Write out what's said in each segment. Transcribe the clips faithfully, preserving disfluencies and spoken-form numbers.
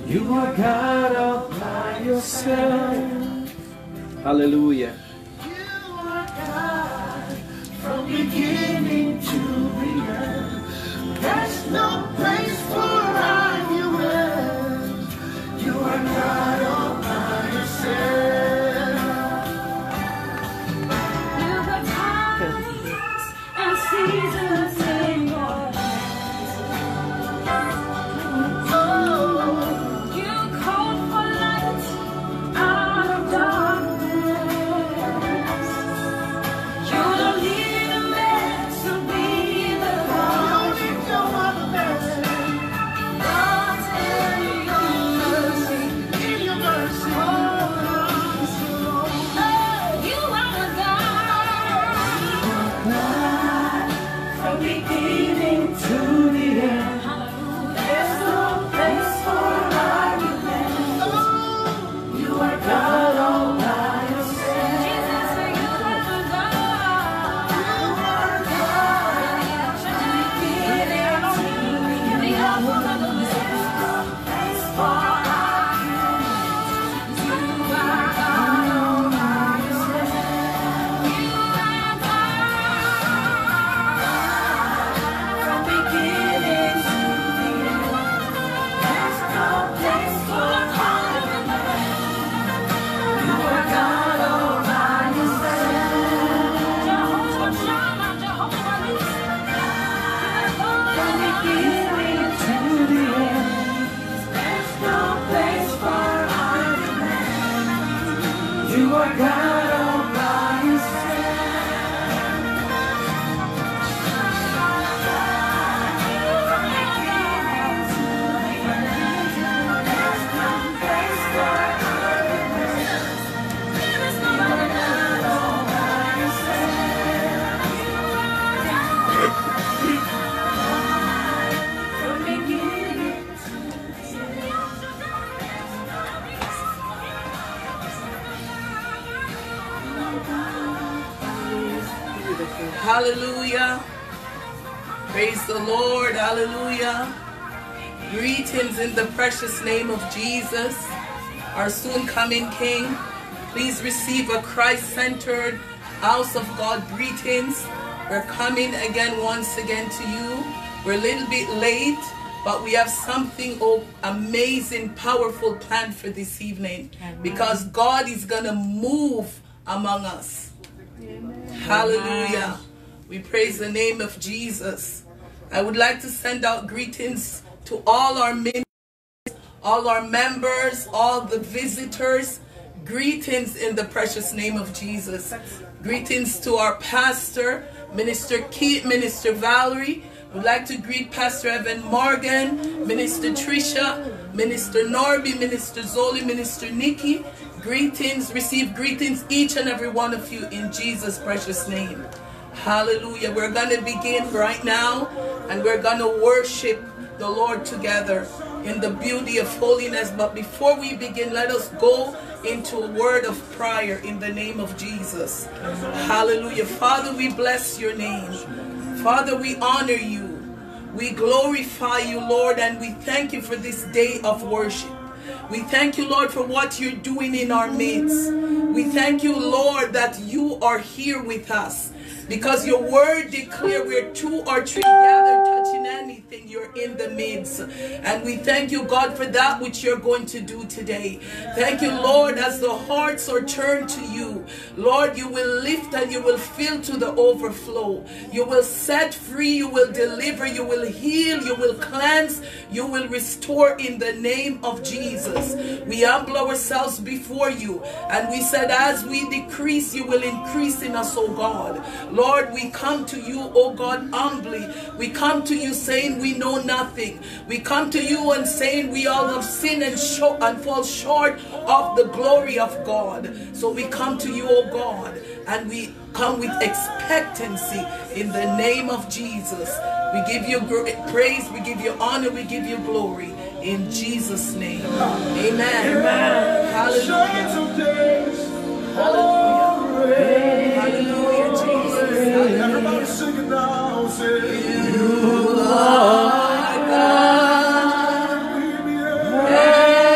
You are God all by yourself. Hallelujah. You are God from beginning to the end. There's no place for argument. You are God all by yourself. You got times and seasons in your hands. Oh, you called for light out of darkness. You don't need a man to be the God. You need no other man. God's in your mercy. In your mercy. You are a God from beginning to the end. There's no place for argument. You are God all by yourself. Jesus, you are the God. You are God from beginning to the end. The apple of the lips, place for argument. You are God all by yourself. You are God from beginning to the end. There's no place for argument. You are God all by yourself. Jehovah Shammah, Jehovah Nissi. From beginning to the end. There's no place for argument. You are God all by yourself. Hallelujah. Praise the Lord. Hallelujah. Greetings in the precious name of Jesus, our soon coming King. Please receive a Christ-centered house of God greetings. We're coming again once again to you. We're a little bit late, but we have something oh, amazing, powerful planned for this evening. Amen. Because God is going to move among us. Amen. Hallelujah. We praise the name of Jesus. I would like to send out greetings to all our ministers, all our members, all the visitors. Greetings in the precious name of Jesus. Greetings to our pastor, Minister Keith, Minister Valerie. We'd like to greet Pastor Evan Morgan, Minister Trisha, Minister Norby, Minister Zoli, Minister Nikki. Greetings, receive greetings each and every one of you in Jesus' precious name. Hallelujah. We're going to begin right now, and we're going to worship the Lord together in the beauty of holiness. But before we begin, let us go into a word of prayer in the name of Jesus. Hallelujah. Father, we bless your name. Father, we honor you. We glorify you, Lord, and we thank you for this day of worship. We thank you, Lord, for what you're doing in our midst. We thank you, Lord, that you are here with us. Because your word declares where two or three gather touching anything, you're in the midst. And we thank you, God, for that which you're going to do today. Thank you, Lord, as the hearts are turned to you. Lord, you will lift and you will fill to the overflow. You will set free, you will deliver, you will heal, you will cleanse, you will restore in the name of Jesus. We humble ourselves before you. And we said, as we decrease, you will increase in us, oh God. Lord, we come to you, oh God, humbly. We come to you saying we know nothing. We come to you and saying we all have sinned and, show, and fall short of the glory of God. So we come to you, oh God, and we come with expectancy in the name of Jesus. We give you praise, we give you honor, we give you glory. In Jesus' name. Amen. Amen. Hallelujah. Hallelujah. Hallelujah, Jesus. Everybody sing it now. Say, you are God. yeah.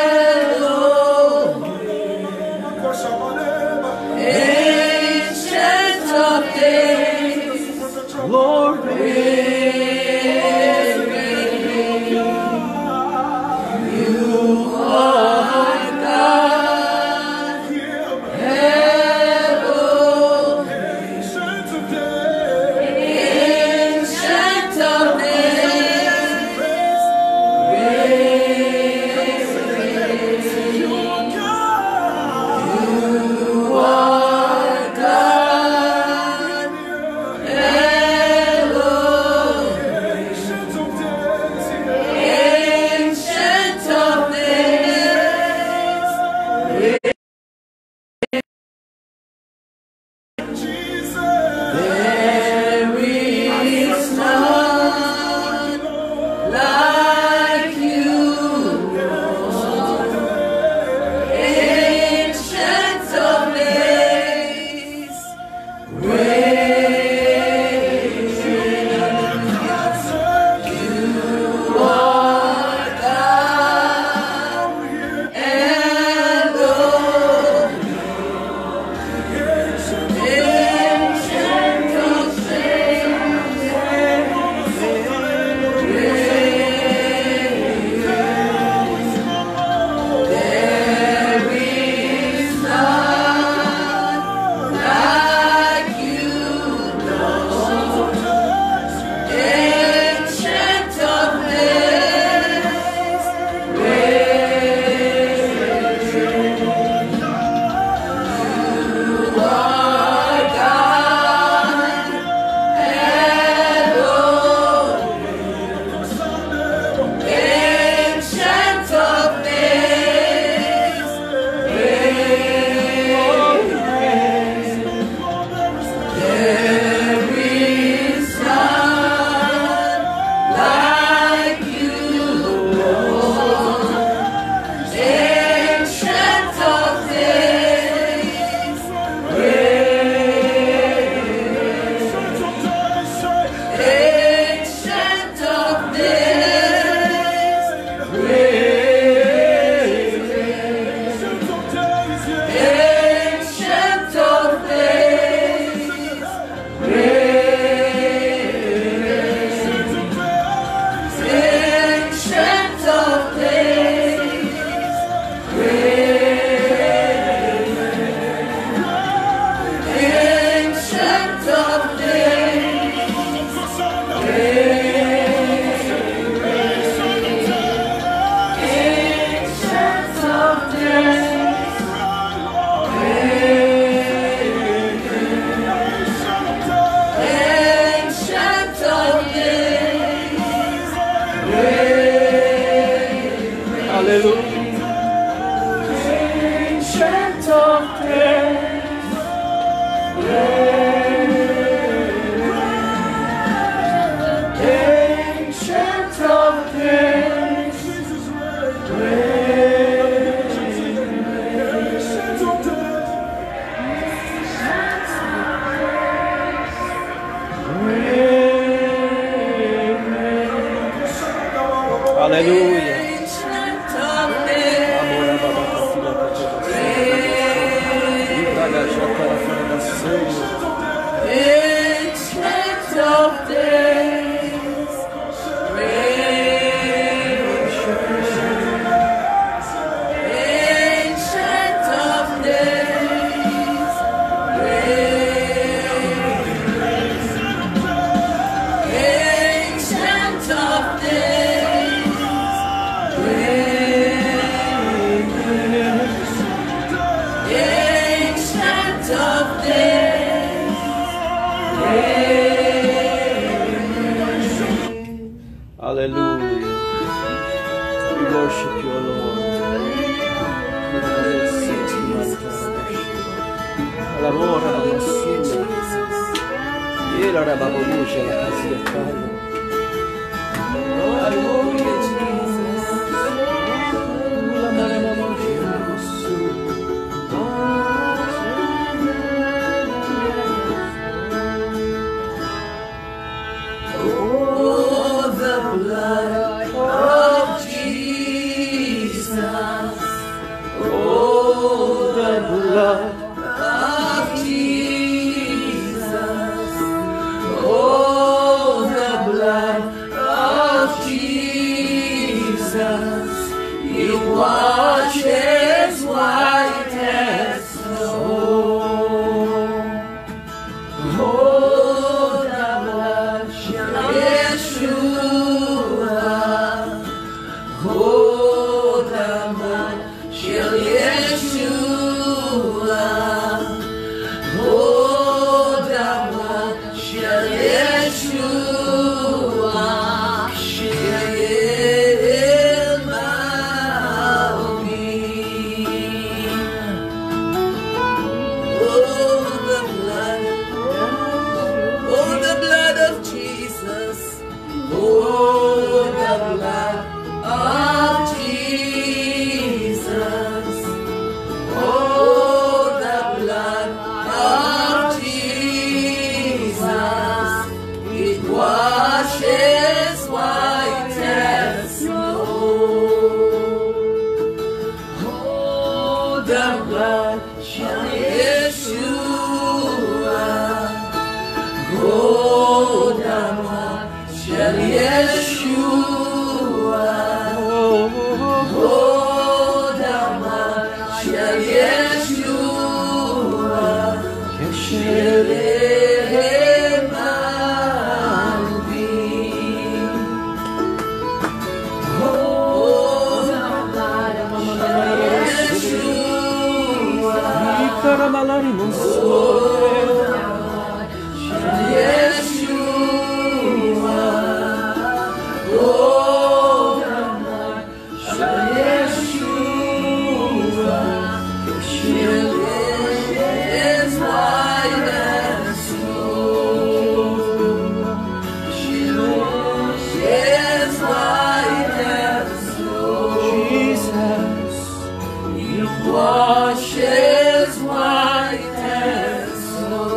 Hallelujah. Ancient of days. Amor, Baba, Fatila, Ancient of days, ancient of days, ancient of days, ancient of days. Hallelujah. We worship you, Lord. L'amore, la massura. E la rababuja, la casia calla. Hallelujah, Jesus. Oh, the blood of Jesus. Oh, the blood of Jesus. Oh, the blood of Jesus. It washes white as snow. Oh, the blood of Yeshua. Oh, the blood of Yeshua. Oh, the blood of Yeshua. Shel Malvi. Oh, the blood. Oh, the blood of Jesus. Oh, the blood of Jesus. Oh, the blood of Jesus. It washes white as snow. Oh, the blood of Yeshua. Oh, the blood of Yeshua. Oh, the blood of Yeshua. Shel Malvi. Oh, the blood of Yeshua. Caramalari non so. Yeshua. Oh, the blood of Yeshua. Shel is white as snow. Shel is white as snow. Jesus. It washes white as snow.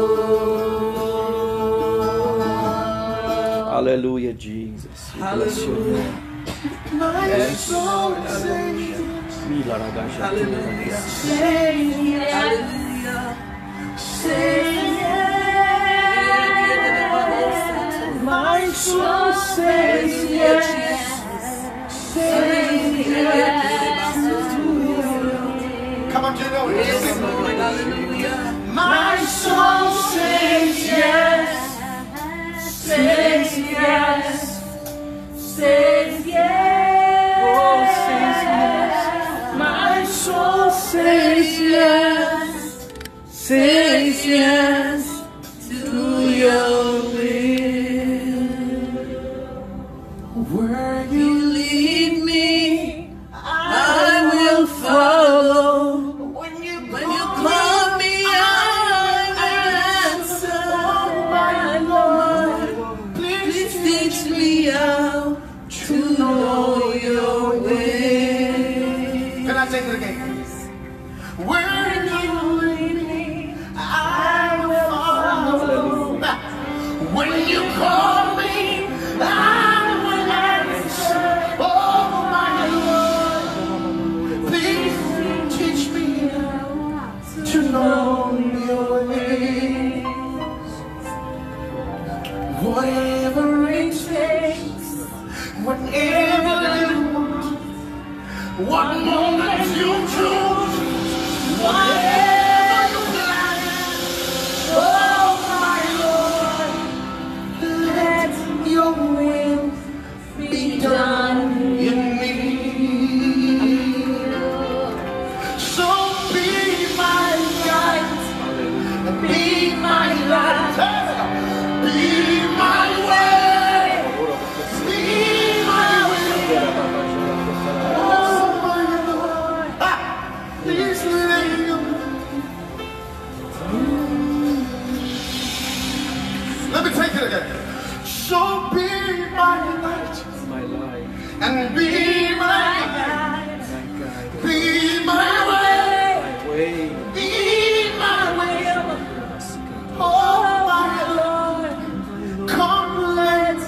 Hallelujah, Jesus. We bless your name. Yes. Mila ragazza. Hallelujah. Hallelujah. My soul says yes. Come on, Juno. Yes, Lord. Hallelujah. My soul says yes. Says yes. Says yes. Oh, says yes. My soul says yes. Says yes to your will. Where you lead me, I will follow. When you When you call me, I will answer. my Lord, Please teach me how to know your way. can I take it again, please? Where you lead me, I will follow. When you call me, I will answer. Oh, whenever you want, what moment you choose, whatever you plan. Oh my Lord, let your will be done in me. So be my guide, be my light, be my way, be my will. Oh my Lord, ah, please let you. Let me take it again. So be my light, My life, and be my guide, be my way, my way. be my will. Oh my Lord, come let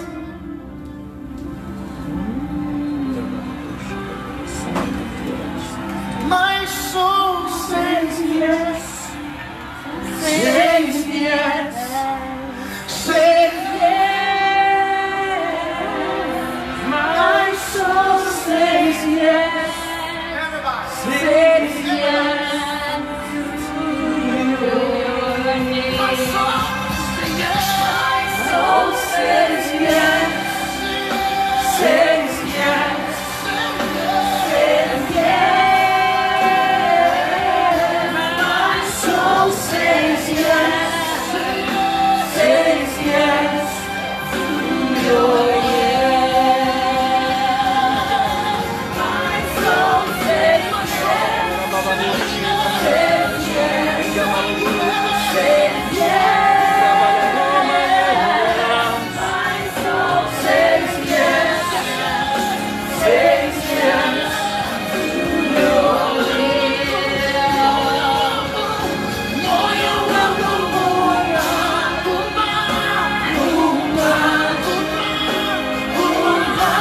my soul says yes, says yes, says yes. My soul says yes, says yes to you. My soul says yes, my soul says yes, says yes, says yes. My soul says yes, says yes to your yes. My soul says yes, says yes, says yes. My soul says yes, says yes to your will. Moya wangu moya, uma, uma, uma, uma.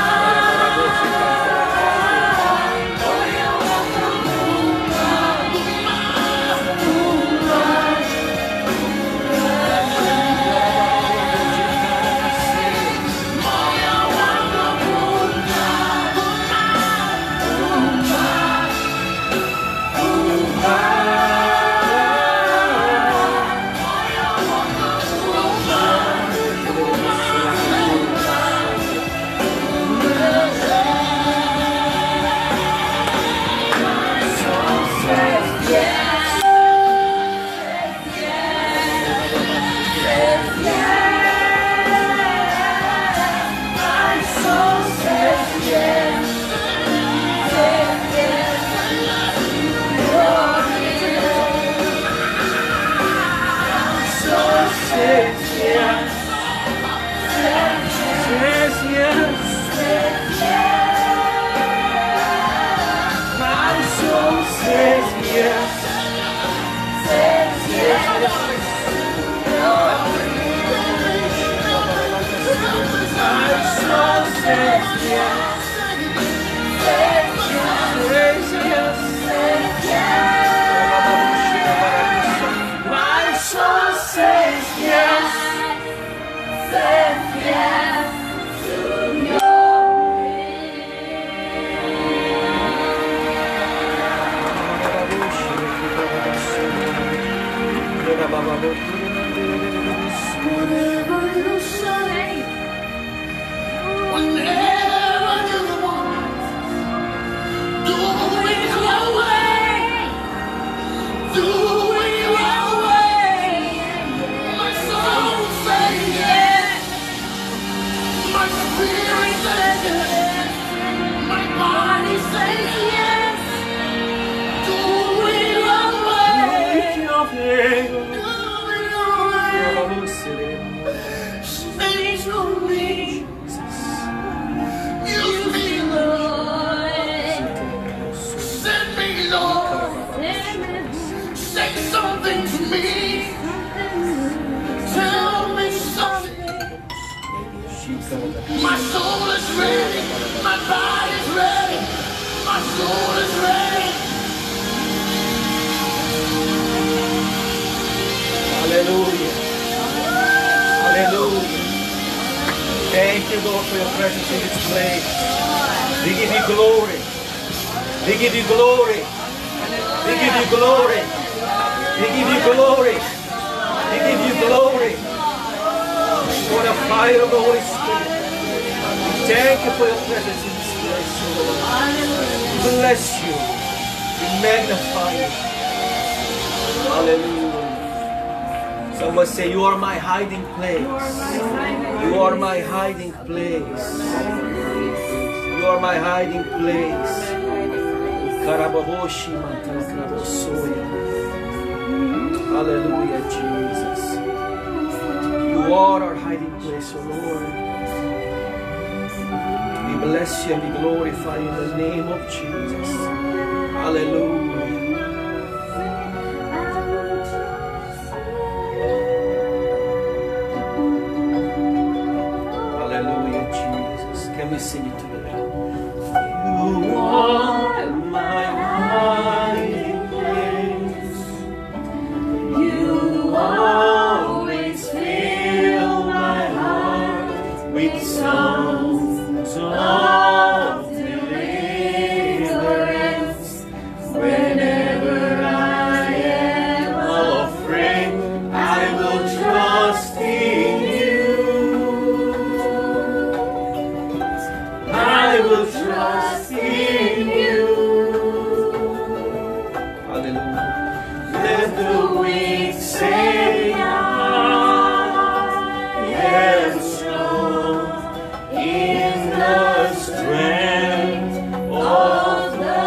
Moya wangu uma, uma, uma. Moya wangu uma, whatever you say, whenever you want, do it your way, do it your way. My soul says yes, my spirit says yes, my body says yes, do it your way, do it your way. Speak to me, use me, Lord, send me, Lord, say something to me, tell me something. My soul is ready, my body's ready, my soul is ready. Hallelujah. Hallelujah. Thank you, Lord, for your presence in this place. We give you glory. We give you glory. We give you glory. We give you glory. We give you glory. For the fire of the Holy Spirit. Thank you for your presence in this place, Lord. Bless you. We magnify you. Hallelujah. Someone say, you are my hiding place. You are my hiding place. You are my hiding place. Karababoshi mantarakrabosoya. Hallelujah, Jesus. You are our hiding place, O Lord. We bless you and we glorify you in the name of Jesus. Hallelujah. Hallelujah, Jesus. Can we sing it together? You are my hiding place. You always fill my heart with songs of deliverance. Whenever I am afraid, I will trust in you. I will trust in you. Hallelujah. Let the weak say I am strong in the strength of the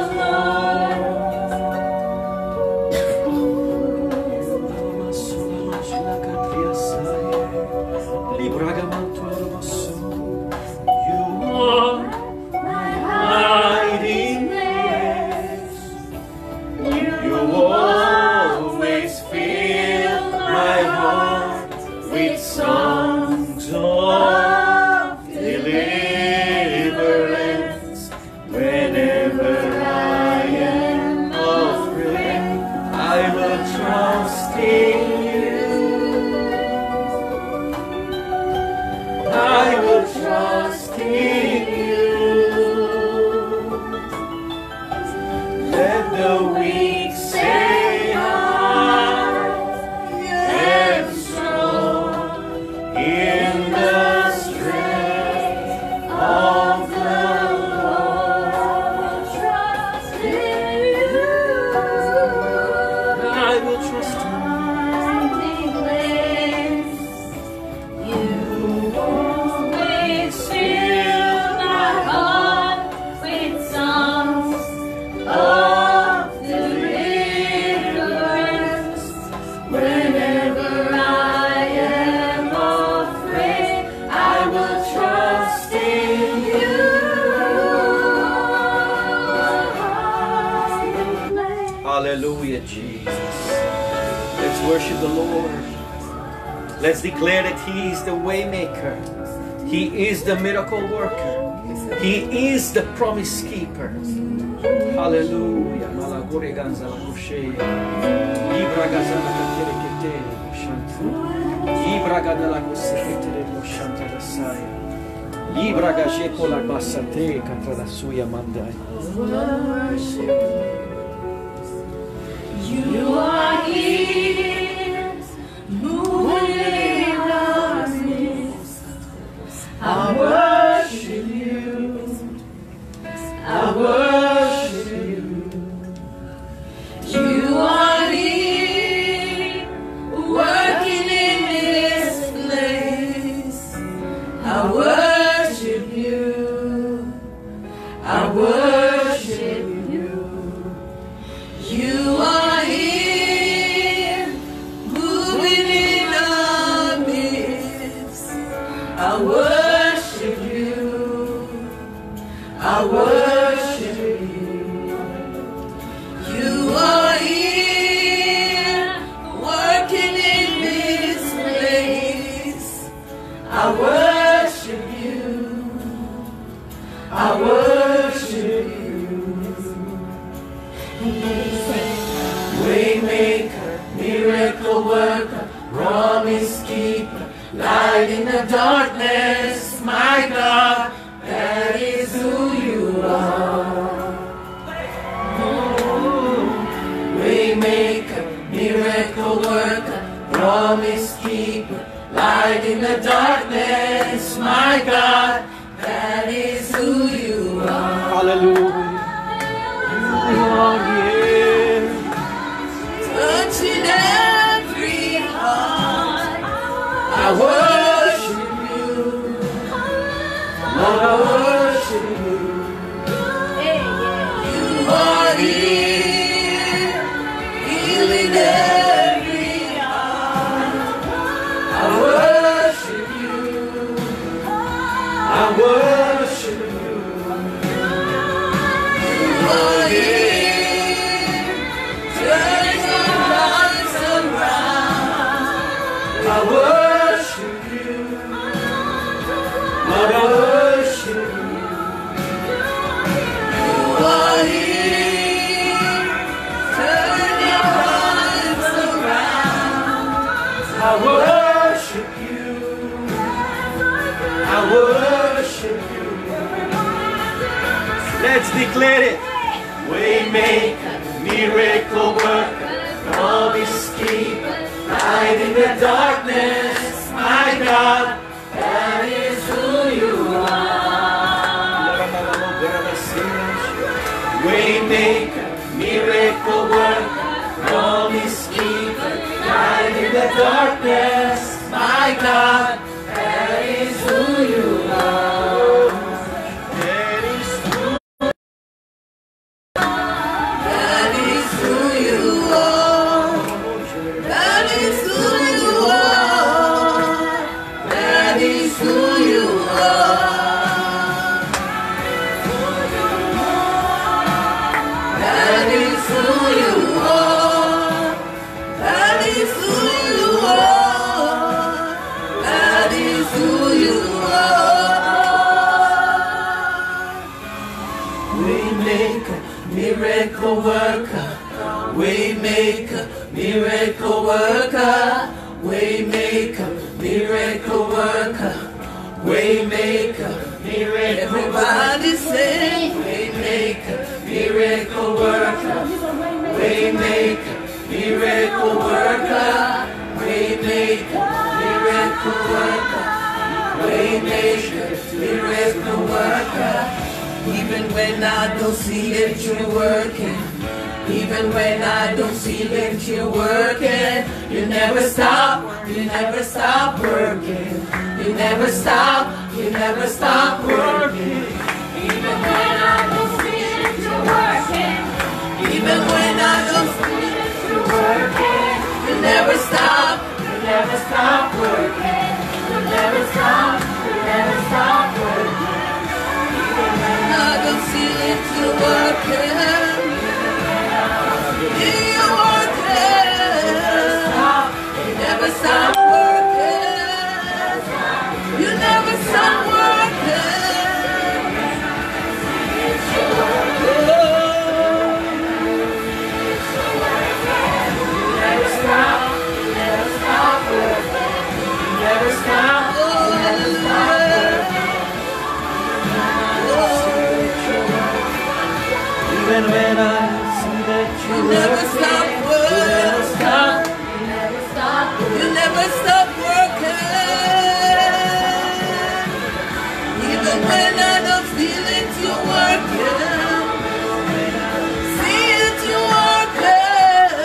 You are my hiding place. You always fill my heart with songs of deliverance. Whenever I am afraid, I will trust in you. I will trust in you. Let the weak say I am strong in the strength of the Lord. Trust in you. I will trust in Hiding place. You always fill my heart with songs of deliverance. Whenever I am afraid, I will trust in you. Hallelujah, Jesus. Let's worship the Lord. Let's declare that He is the way maker. He is the miracle worker. He is the promise keeper. Hallelujah. Malagore ganza la kushe. Ibra gaza la katere kete shanta. Ibra gada la kusekete lo shanta la saya. Ibra gaje pola basate katra la suya mandai. You are here, moving in our midst. I worship you. I worship you. You are here, working in this place. I worship you. I worship you. You are here, moving in our midst. I worship you. I worship you. You are here, working in this place. I worship you. I worship you. Waymaker, miracle worker, promise keeper, light in the darkness. my God, that is who you are. Waymaker, miracle worker, promise keeper, light in the darkness, my God, that is who you are. Hallelujah. You are here. Touching every heart, I worship you, Lord, I worship you. You are here, healing every heart. I worship you, I worship you. You are here, turning lives around. I worship you, Lord, I worship you. You are here, turning lives around. I worship you, I worship you. Let's declare it. Waymaker, miracle worker, promise keeper, light in the darkness, my God, that is who you are. Waymaker, miracle worker, promise keeper, light in the darkness, my God, that is who you are. That is who you are. That is who you are. That is who you are. That is who you are. That is who you are. That is who you are. Waymaker, miracle worker, waymaker, miracle worker, waymaker, miracle worker, waymaker, miracle. Everybody say waymaker, miracle worker, waymaker, miracle worker, waymaker, miracle worker, waymaker, miracle worker. Even when I don't see it, you're working. Even when I don't see it, you're working. You never stop, you never stop working. You never stop, you never stop working. Even when I don't see it, you're working. Even when I don't see it, you're working. You never stop, you never stop working. You never stop, you never stop working. I don't see it, you're working. You're working. You never stop working. You never stop working. You never stop. You never stop working. You never stop. You never stop working. Even when I see that you You never stop working. You never stop. You never stop. You never stop working. Even when I don't feel it, you're working. See it, you're working.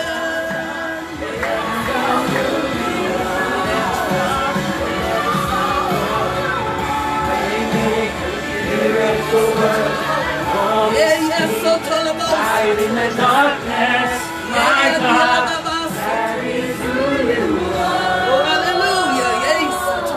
miracle worker, Yeah, yeah, so tell about light in the darkness, my God, that is who you are. Oh, hallelujah. Yes.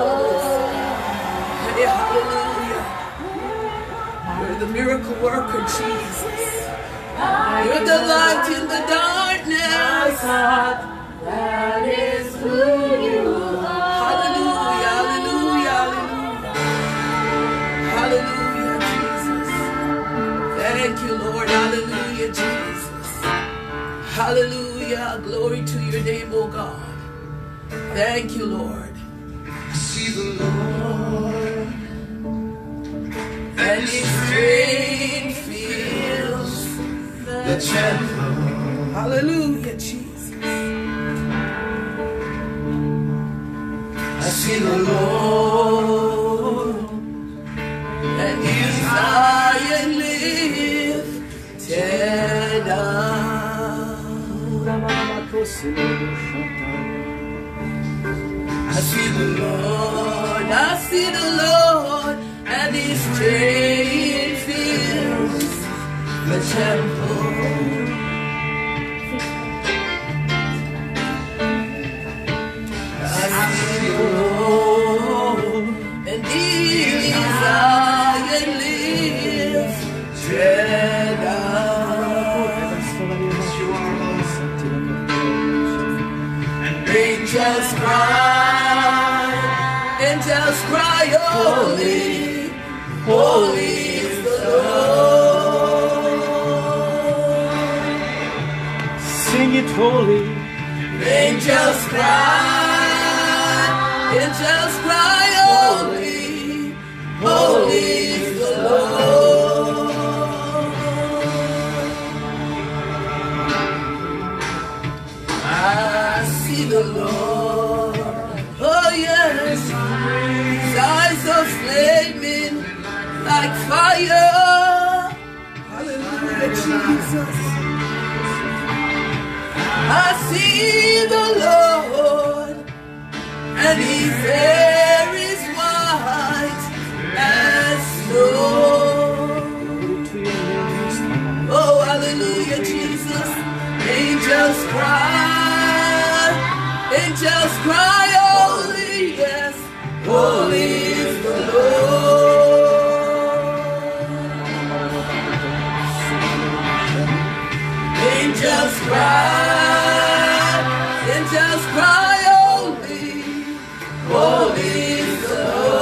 Hey, hallelujah. You're the miracle worker, Jesus. You're the light in the darkness. That is who you are. Hallelujah, hallelujah, hallelujah. Hallelujah, Jesus. Thank you, Lord. Hallelujah, Jesus. Hallelujah. Glory to your name, oh God. Thank you, Lord. I see the Lord and His train fills the temple. Hallelujah, Jesus. I see the Lord and His Zion lifted up. I see the Lord, I see the Lord, and His train fills the temple. I see the Lord, and His Zion lifted up. Angels cry, angels cry, holy, holy is the Lord. Sing it holy. Angels cry, angels cry, holy, holy is the Lord. I see the Lord, oh yes, His eyes are flaming like fire. Hallelujah, Jesus. I see the Lord, and His hair is white as snow. Oh, hallelujah, Jesus. Angels cry, angels cry, holy, yes, holy is the Lord. Angels cry, angels cry, holy, holy is the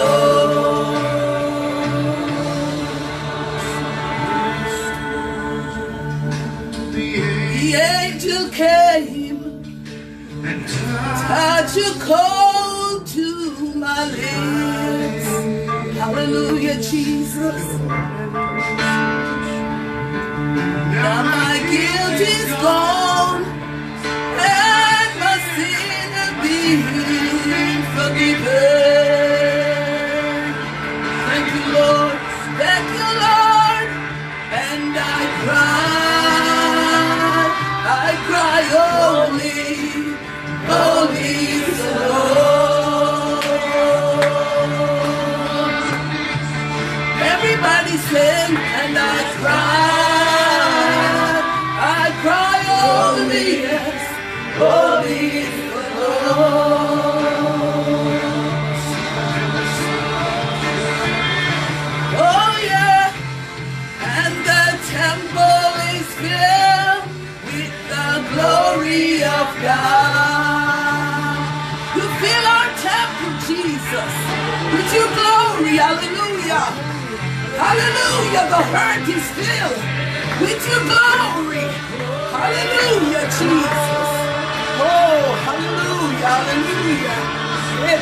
Lord. The angel came and touched your coat to my lips. Hallelujah, Jesus. Now my guilt is gone and my sin has been forgiven. Thank you, Lord. Thank you, Lord. And I cry, I cry, holy, holy is the Lord. Everybody sing, and I cry. I cry, holy, yes, holy is the Lord. Oh yeah, and the temple is filled with the glory of God. You fill our temple, Jesus, with your glory, hallelujah. Hallelujah, the hurt is filled with your glory. Hallelujah, Jesus. Oh, hallelujah, hallelujah. Yes,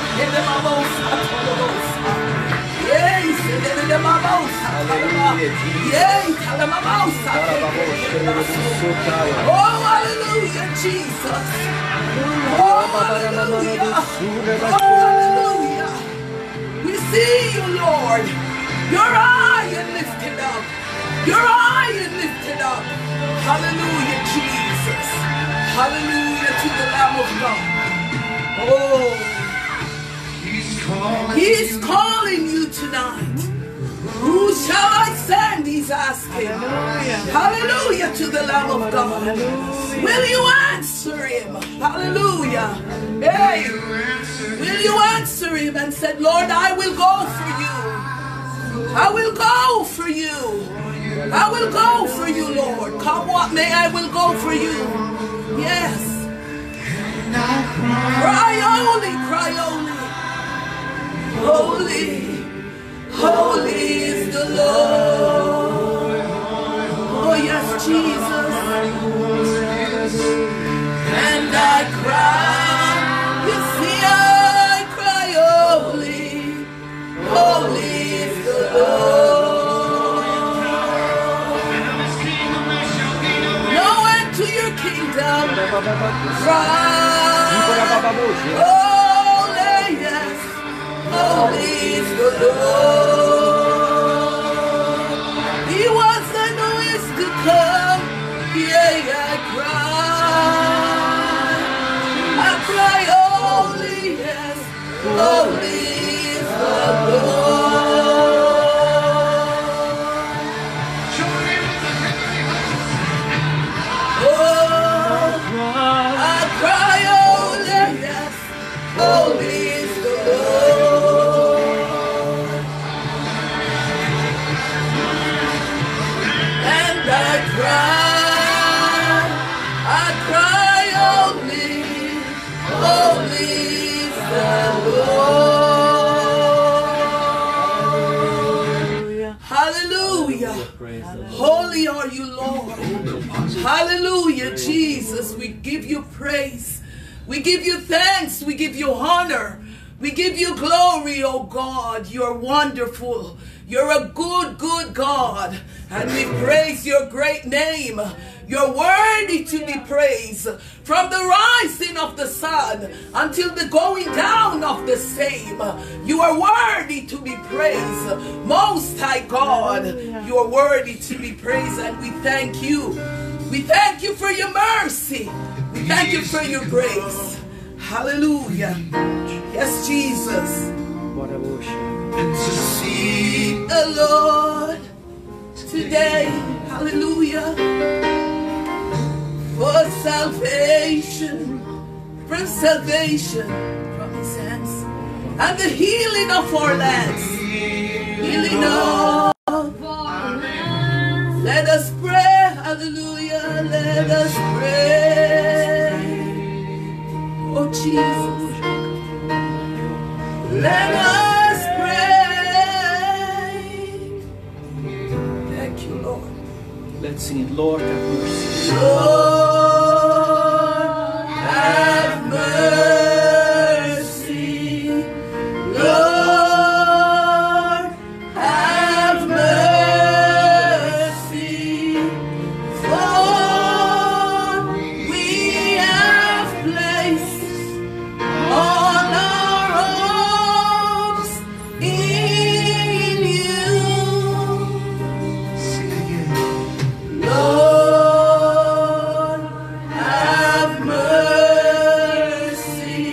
oh, hallelujah, Jesus. Oh, hallelujah. Oh, hallelujah. We see you, Lord. Your eye is lifted up. Your eye is lifted up. Hallelujah, Jesus. Hallelujah to the Lamb of God. Oh, He's calling, He's calling you tonight. Who shall I send? He's asking. Hallelujah. Hallelujah to the Lamb of God. Hallelujah. Will you answer Him? Hallelujah. Hey, will you answer Him and say, Lord, I will go for you. I will go for you. I will go for you, Lord. Come what may, I will go for you. Yes. Cry holy, cry holy. Holy, holy is the Lord. Oh yes, Jesus. And I cry, you see I cry holy, holy is the Lord. Holy, yes, holy is the Lord. He was and who is to come. Yeah, I cry. I cry, holy, yes, holy is the Lord. Oh, I cry, holy, yes, holy is the Lord. And I cry, I cry, holy, holy is the Lord. Hallelujah. Holy are you, Lord. Hallelujah, Jesus. We give you praise. We give you thanks. We give you honor. We give you glory, oh God. You're wonderful. You're a good, good God. And we praise your great name. You're worthy to be praised. From the rising of the sun until the going down of the same, you are worthy to be praised. Most High God, you are worthy to be praised, and we thank you. We thank you for your mercy. We thank you for your grace. Hallelujah. Yes, Jesus. And to see The Lord today. Hallelujah. For salvation, from salvation from his hands, and the healing of our lands, healing of our lands. Let us pray, hallelujah, let us pray. Oh Jesus, let us pray. Thank you, Lord. Let's sing it. Lord, have mercy. Lord, have mercy. Lord, have mercy. For we have placed all our hopes in you. Lord, have mercy.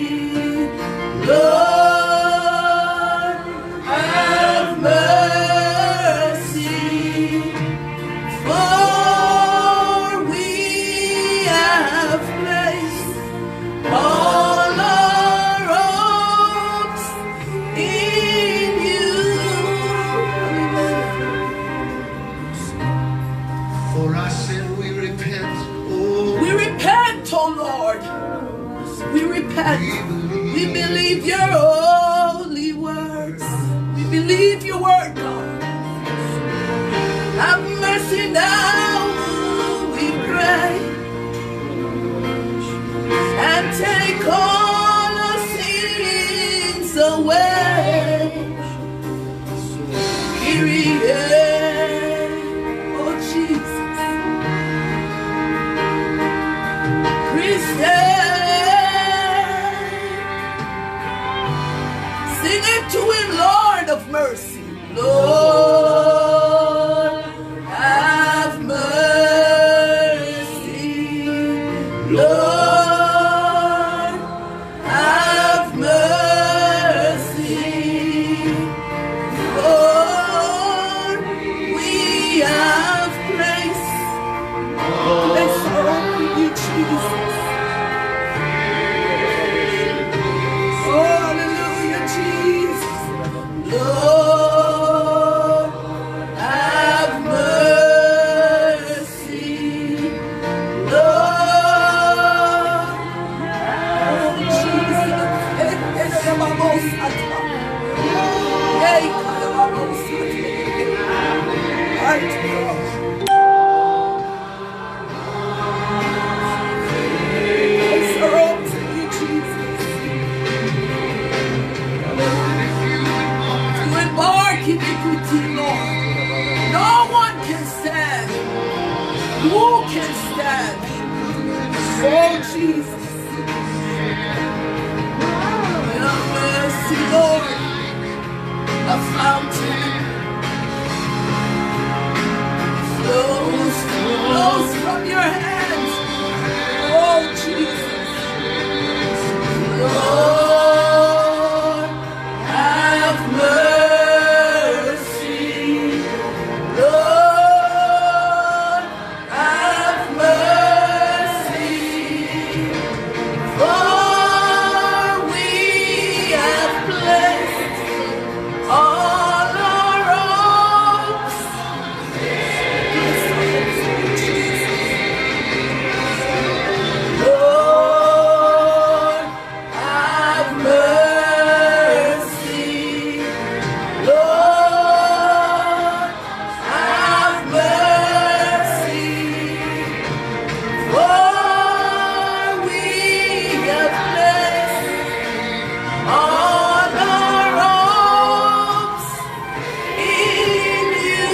Lord, have mercy. For we have placed all our hopes in you. for our sin we repent. Oh, We repent, oh Lord. We repent. We believe your holy words. We believe your word, God. Have mercy now, we pray. And take all our sins away. Kyrie, oh Jesus. Christ. Sing it to him, Lord of mercy. Lord, have mercy. Lord, have mercy. Lord, we have placed, placed our hope in you, Jesus. Oh, hallelujah, Jesus. Lord, have mercy. Lord, have Jesus. Hey, hey, hey, vamos, ata. Hey, vamos, ata. Right, God. Place our hopes in you, Jesus. To embark iniquity, Lord. No one can stand. Who can stand? Oh, Jesus. Have mercy, Lord. A fountain flows, flows from your hands. Oh, Jesus. Lord, have mercy. Lord, have mercy. For we have placed all our hopes. Lord, have mercy. Lord, have mercy. For we have placed all our hopes in you.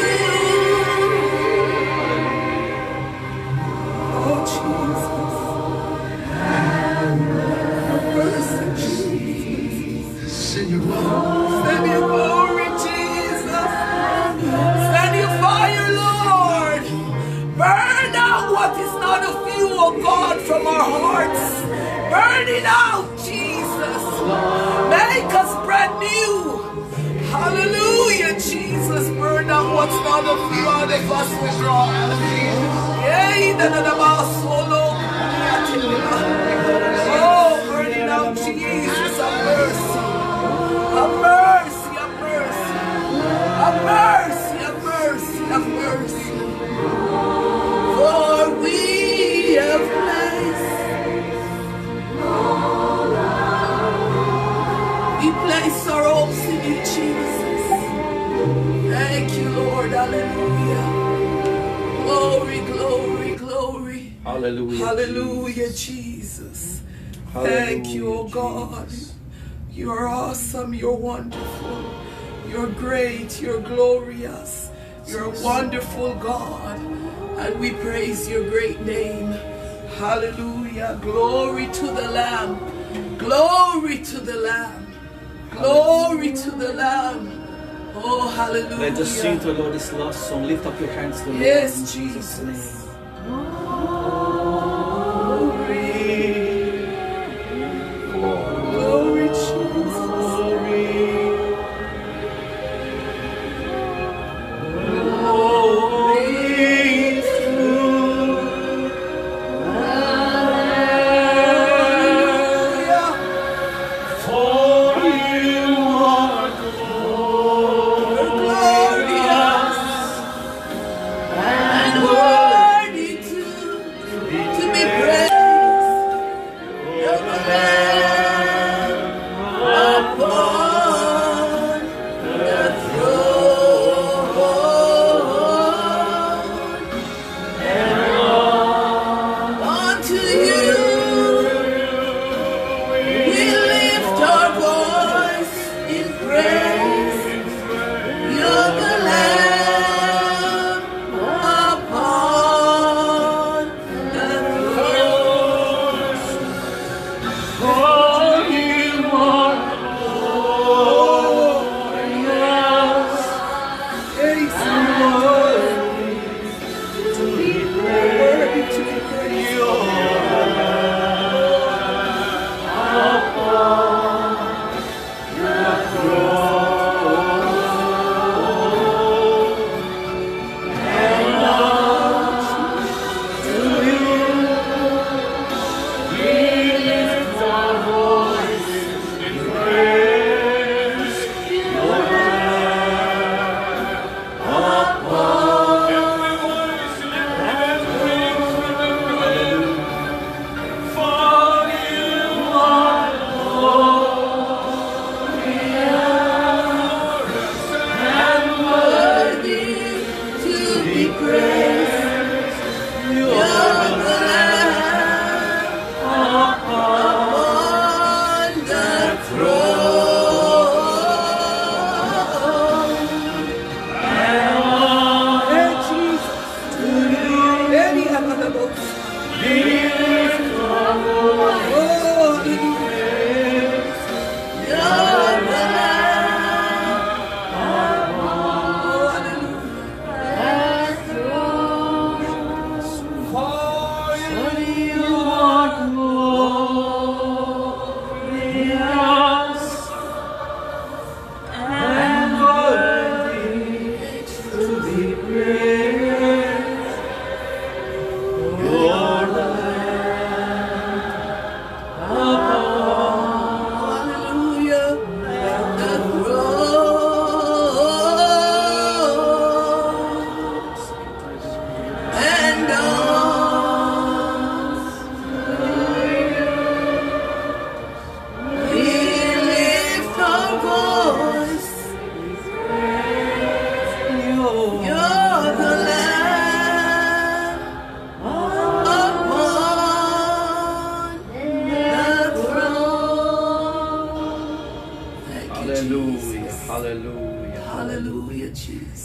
Oh, Jesus. Have mercy, Jesus. Send your love. Send your glory, Jesus. Send your fire, Lord. Burn out what is not of you, oh God, from our hearts. Burn it out, Jesus. Make us brand new. Hallelujah, Jesus. Burn out what's not of you out of us, oh God. Yea, da da da ba solo. Oh, burn it out, Jesus. Have mercy. Have mercy, have mercy. Have mercy, have mercy, have mercy. For we have placed, we place our hopes in you, Jesus. Thank you, Lord. Hallelujah. Glory, glory, glory. Hallelujah. Hallelujah, Jesus. Thank you, oh God. You're awesome. You're wonderful. You're great. You're glorious. You're a wonderful God. And we praise your great name. Hallelujah. Glory to the Lamb. Glory to the Lamb. Glory to the Lamb. Oh, hallelujah. Let us sing to the Lord this last song. Lift up your hands to the Lord. Yes, in Jesus' name. Jesus. Glory, Jesus.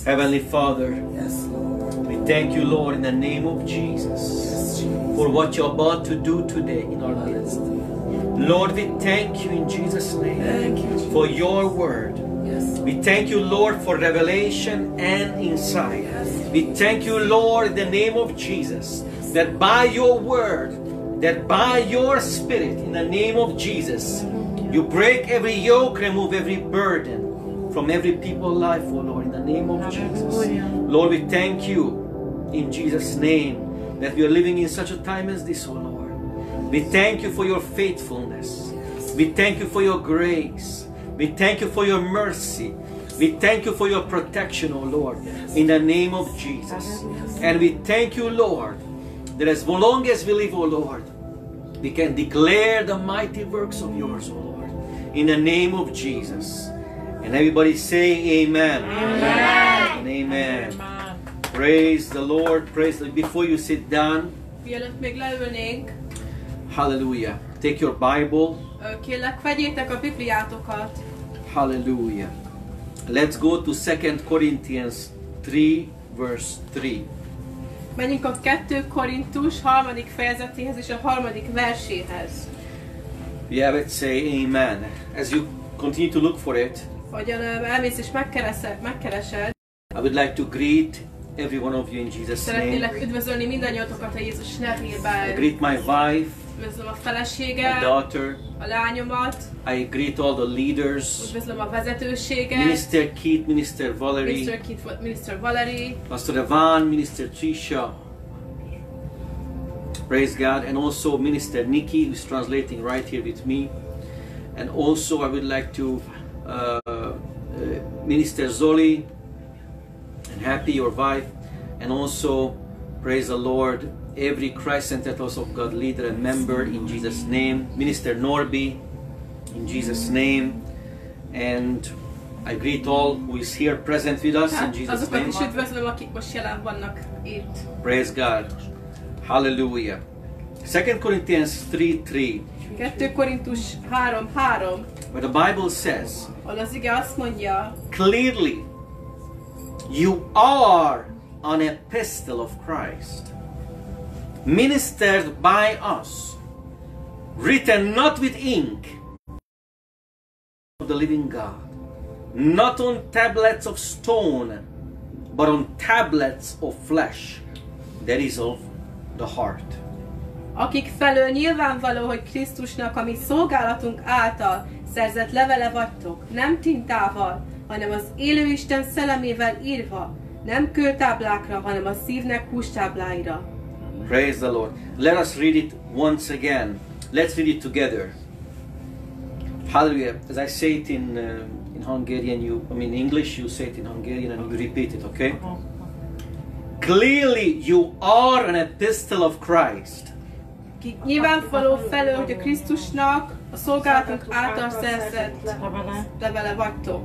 Heavenly Father, Yes, Lord. we thank you, Lord, in the name of Jesus, Yes, Jesus. for what you're about to do today in our midst. Lord, we thank you in Jesus' name Thank you, Jesus. for your word. Yes. We thank you, Lord, for revelation and insight. Yes. We thank you, Lord, in the name of Jesus, that by your word, that by your spirit, in the name of Jesus, you break every yoke, remove every burden from every people's life, oh Lord, in the name of Jesus. Lord, we thank you in Jesus' name that we are living in such a time as this, oh Lord. We thank you for your faithfulness. We thank you for your grace. We thank you for your mercy. We thank you for your protection, oh Lord, in the name of Jesus. And we thank you, Lord, that as long as we live, oh Lord, we can declare the mighty works of yours, oh Lord, in the name of Jesus. And everybody say amen. Amen. And amen. Praise the Lord. Praise the Lord. Before you sit down, Mielőtt még leülnénk, hallelujah. Take your Bible. ö, kérlek, vegyétek a Bibliátokat. Hallelujah. Let's go to Second Corinthians three, verse three. Menjünk a kettő Korintus harmadik fejezetéhez és a harmadik verséhez. You have it, say amen. As you continue to look for it, Hogyan ö, elmész és megkeresed, megkeresed, I would like to greet every one of you in Jesus' name. szeretnélek üdvözölni mindannyiatokat a Jézus I nevében. greet my wife, Üdvözlöm a my feleséget, daughter. a lányomat, I greet all the leaders. üdvözlöm a vezetőséget, Minister Keith, Minister Valerie, Mister Keith, Mister Valerie, Pastor Evan, Minister Trisha. Praise God. And also Minister Nikki, who's translating right here with me. And also I would like to uh, uh, Minister Zoli, and Happy, your wife. And also, praise the Lord, every Christ-centered House of God leader and member in Jesus' name. Minister Norby, in Jesus' name. And I greet all who is here present with us in hát Jesus' azokat name. is üdvözlöm, akik most jelen vannak itt. Praise God. Hallelujah. Second Corinthians three three, kettő Korintus három három, where the Bible says, ahol az ige azt mondja, clearly, you are an epistle of Christ, ministered by us, written not with ink, of the living God, not on tablets of stone, but on tablets of flesh, that is of the heart. akik felől nyilvánvaló, hogy Krisztusnak a mi szolgálatunk által szerzett levele vagytok, nem tintával, hanem az élő Isten szellemével írva, nem kőtáblákra, hanem a szívnek hústábláira. Praise the Lord. Let us read it once again. Let's read it together. Hallelujah. As I say it in uh, in Hungarian, you I mean English, you say it in Hungarian and you repeat it, okay? Clearly you are an epistle of Christ. Ki nyilvánvaló felől, hogy a Krisztusnak a szolgálatunk által szerzett levele vagytok.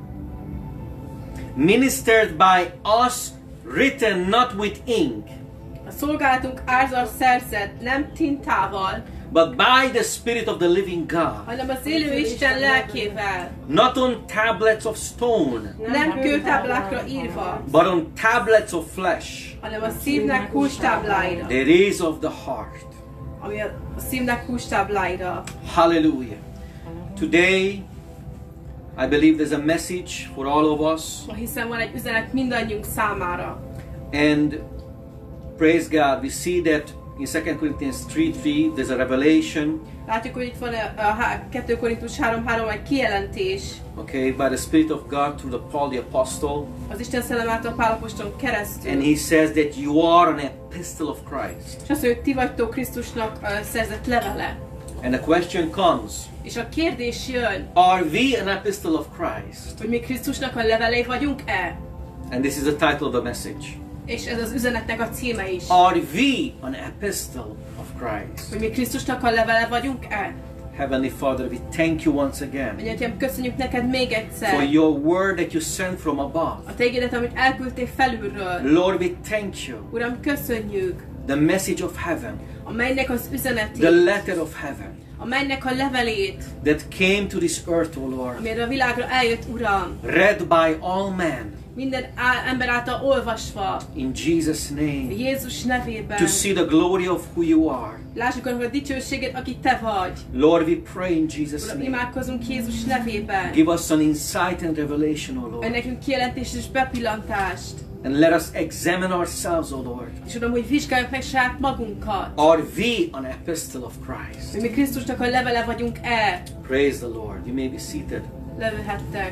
Ministered by us, written not with ink, A szolgálatunk által szerzett nem tintával, but by the Spirit of the living God. hanem az élő Isten lelkével, Not on tablets of stone, nem kőtáblákra írva, but on tablets of flesh. hanem a szívnek hústábláira, That is of the heart. ami a szívnek hústábláira. Hallelujah. Today, I believe there's a message for all of us. Ma hiszem van egy üzenet mindannyiunk számára. And praise God, we see that in Second Corinthians three three, there's a revelation, Látjuk, hogy itt van a a kettő Korintus három három egy kijelentés okay, by the Spirit of God through the Paul the Apostle. az Isten szellem által Pál apostolon keresztül. And he says that you are an epistle of Christ. És azt, hogy ti vagytok Krisztusnak uh, szerzett levele. And the question comes, És a kérdés jön, are we an epistle of Christ? hogy mi Krisztusnak a levelei vagyunk-e? And this is the title of the message. És ez az üzenetnek a címe is. Are we an epistle of Christ? Hogy mi Krisztusnak a levele vagyunk-e? Heavenly Father, we thank you once again Mennyei, köszönjük neked még for egyszer your word that you sent from above. a te igédet, amit elküldtél felülről. Lord, we thank you. Uram, köszönjük The message of heaven, a mennynek az üzenetét, the letter of heaven a mennynek a levelét, that came to this earth, O Lord, amire a világra eljött, Uram. read by all men, Minden á- ember által olvasva, in Jesus' name, Jézus nevében. to see the glory of who you are. Lássuk a dicsőséget, aki te vagy. Lord, we pray in Jesus' Uram, name. imádkozunk Jézus nevében. Give us an insight and revelation, O Adj Lord. nekünk kijelentést és bepillantást. And let us examine ourselves, O Lord. És Uram, hogy vizsgáljuk meg saját magunkat. Are we an epistle of Christ? Hogy mi Krisztusnak a levele vagyunk-e? Praise the Lord. You may be seated. Leülhettek.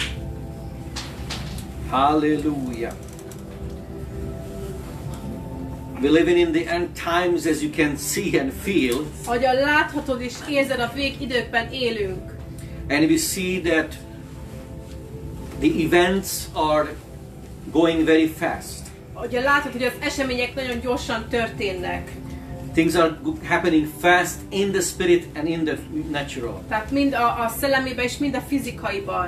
Hallelujah. We're living in the end times, as you can see and feel. Ahogyan láthatod és érzed, a végidőkben élünk. And we see that the events are going very fast. Ahogyan láthatod, hogy az események nagyon gyorsan történnek. Things are happening fast in the spirit and in the natural. Tehát mind a, a szellemiben és mind a fizikaiban.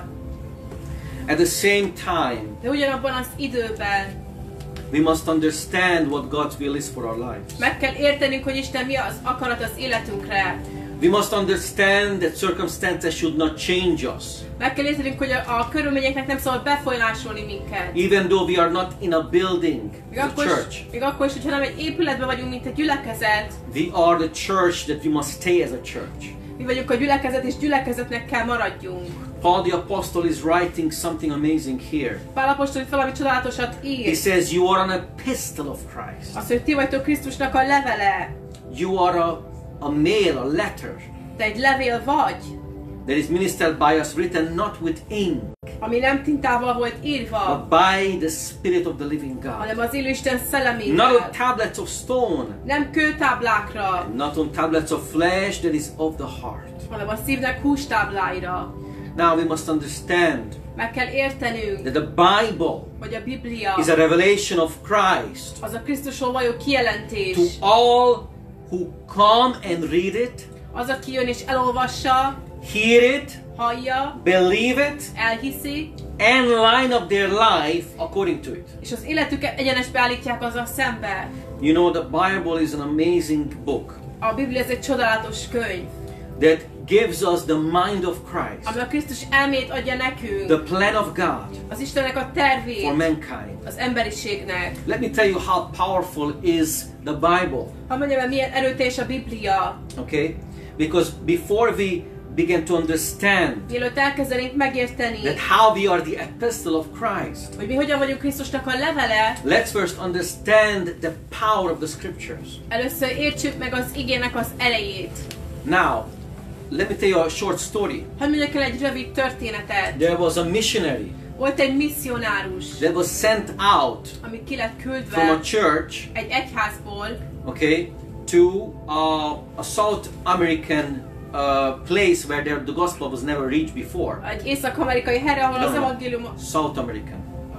At the same time, De ugyanabban az időben we must understand what God's will is for our lives. meg kell értenünk, hogy Isten mi az akarat az életünkre. We must understand that circumstances should not change us. Meg kell értenünk, hogy a, a körülményeknek nem szabad befolyásolni minket. Even though we are not in a building, Még the akkor, church, is, még akkor is, hogyha nem egy épületben vagyunk, mint egy gyülekezet, we are the church that we must stay as a church. mi vagyunk a gyülekezet, és gyülekezetnek kell maradjunk. Paul the Apostle is writing something amazing here. Pál apostol itt valami csodálatosat ír. He says, you are an epistle of Christ. Azt, hogy ti vagytok Krisztusnak a levele. You are a, a mail, a letter Te egy levél vagy, that is ministered by us, written not with ink, ami nem tintával volt írva, but by the Spirit of the living God. hanem az élő Isten Not on szellemével. tablets of stone, Nem kőtáblákra, not on tablets of flesh, that is of the heart. hanem a szívnek hústábláira. Now we must understand Meg kell értenünk, that the Bible hogy a Biblia is a revelation of Christ az a Krisztusról való kijelentés. to all who come and read it, Az, aki jön és elolvassa, hear it, hallja, believe it, elhiszi, and line up their life according to it. és az életüket egyenesbe állítják azzal szembe. You know, the Bible is an amazing book A Biblia ez egy csodálatos könyv, that gives us the mind of Christ, ami a Krisztus elmét adja nekünk, the plan of God az Istennek a for tervét mankind. az emberiségnek. Let me tell you how powerful is the Bible, Ha mondjam el, milyen erőteljes a Biblia, okay? Because before we begin to understand mielőtt elkezdenénk megérteni, that how we are the epistle of Christ, hogy mi hogyan vagyunk Krisztusnak a levele, let's first understand the power of the scriptures. először értsük meg az igének az elejét. Now, let me tell you a short story. Hadd mondjak el egy rövid történetet. There was a missionary Volt egy misszionárus, that was sent out ami ki lett from a küldve church, egy egyházból okay, to uh, a South American uh, place where there, the gospel was never reached before. egy észak-amerikai helyre, ahol No, az no. evangélium... South American.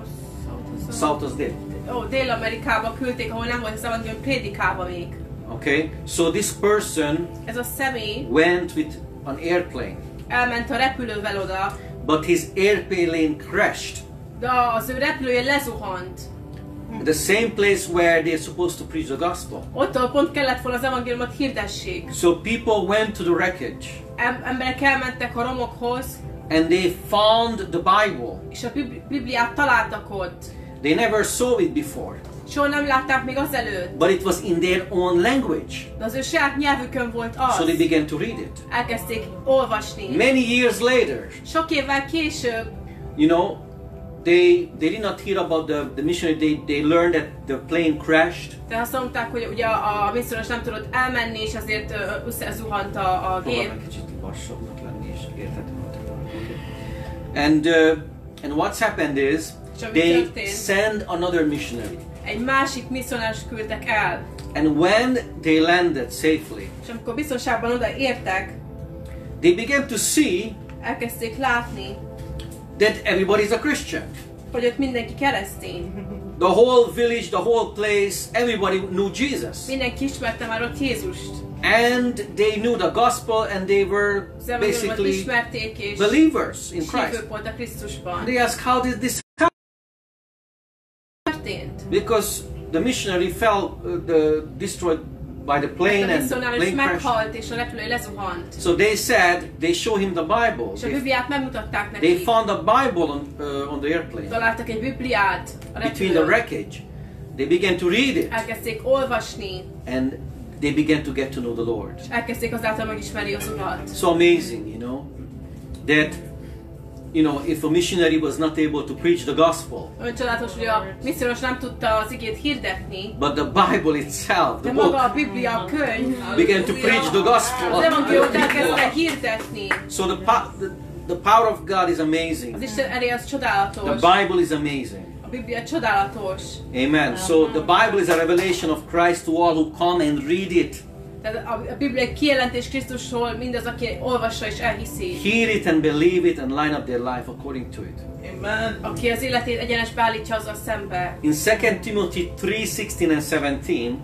South was there. Ó, Dél-Amerikába küldték, ahol nem volt az evangélium prédikálva még. Okay, so this person Ez a személy went with an airplane, elment a repülővel oda, but his airplane crashed de az ő repülője lezuhant. at the same place where they're supposed to preach the gospel. Ott, ahol pont kellett volna az evangéliumot hirdessék. So people went to the wreckage Em- emberek elmentek a romokhoz, and they found the Bible. és a Bib- Bibliát találtak ott. They never saw it before, Soha nem látták még azelőtt, but it was in their own language. de az ő saját nyelvükön volt az. So they began to read it. Elkezdték olvasni. Many years later, Sok évvel később, you know, they they did not hear about the, the missionary. They, they learned that the plane crashed. de azt mondták, hogy ugye a, a misszionos nem tudott elmenni, és azért ö, összezuhant a, a gép. Próbálnak kicsit lassabbnak lenni, és érthetőbbnek lenni. Okay. And uh, and what's happened is És ami they történt, send another missionary. egy másik misszionás küldtek el. And when they landed safely, És amikor biztonságban odaértek, they began to see elkezdték látni, that everybody is a Christian. hogy ott mindenki keresztény. The whole village, the whole place, everybody knew Jesus. Mindenki ismerte már ott Jézust. And they knew the gospel, and they were Az evangéliumot basically ismerték, és believers in és Christ. hívők voltak Krisztusban. They asked, how did this happen? Történt. Because the missionary fell, uh, the destroyed by the plane A and misszionárius plane crash. meghalt, és a repülő lezuhant. So they said, they show him the Bible. És a They, Bibliát megmutatták they neki. found a Bible on, uh, on the airplane. Találtak egy Bibliát a Between the repülőn. wreckage. They began to read it. Elkezdték olvasni, And they began to get to know the Lord. és elkezdték azáltal megismerni az Urat. So amazing, you know, that, you know, if a missionary was not able to preach the gospel, Olyan csodálatos, hogy a misszionos nem tudta az igét hirdetni, but the Bible itself, de the maga book, a Biblia, a könyv, began to preach the gospel. az to evangéliumot the elkezdte people. hirdetni. So the, po- the, the power of God is Az amazing. Isten ereje az The csodálatos. Bible is amazing. A Biblia csodálatos. Amen. So the Bible is a revelation of Christ to all who come and read it. Tehát a, a Biblia kijelentés Krisztusról mindaz, aki olvassa és elhiszi. Hear it and believe it and line up their life according to it. Amen. Aki az életét egyenesbe állítja azzal szembe. In Second Timothy three sixteen and seventeen,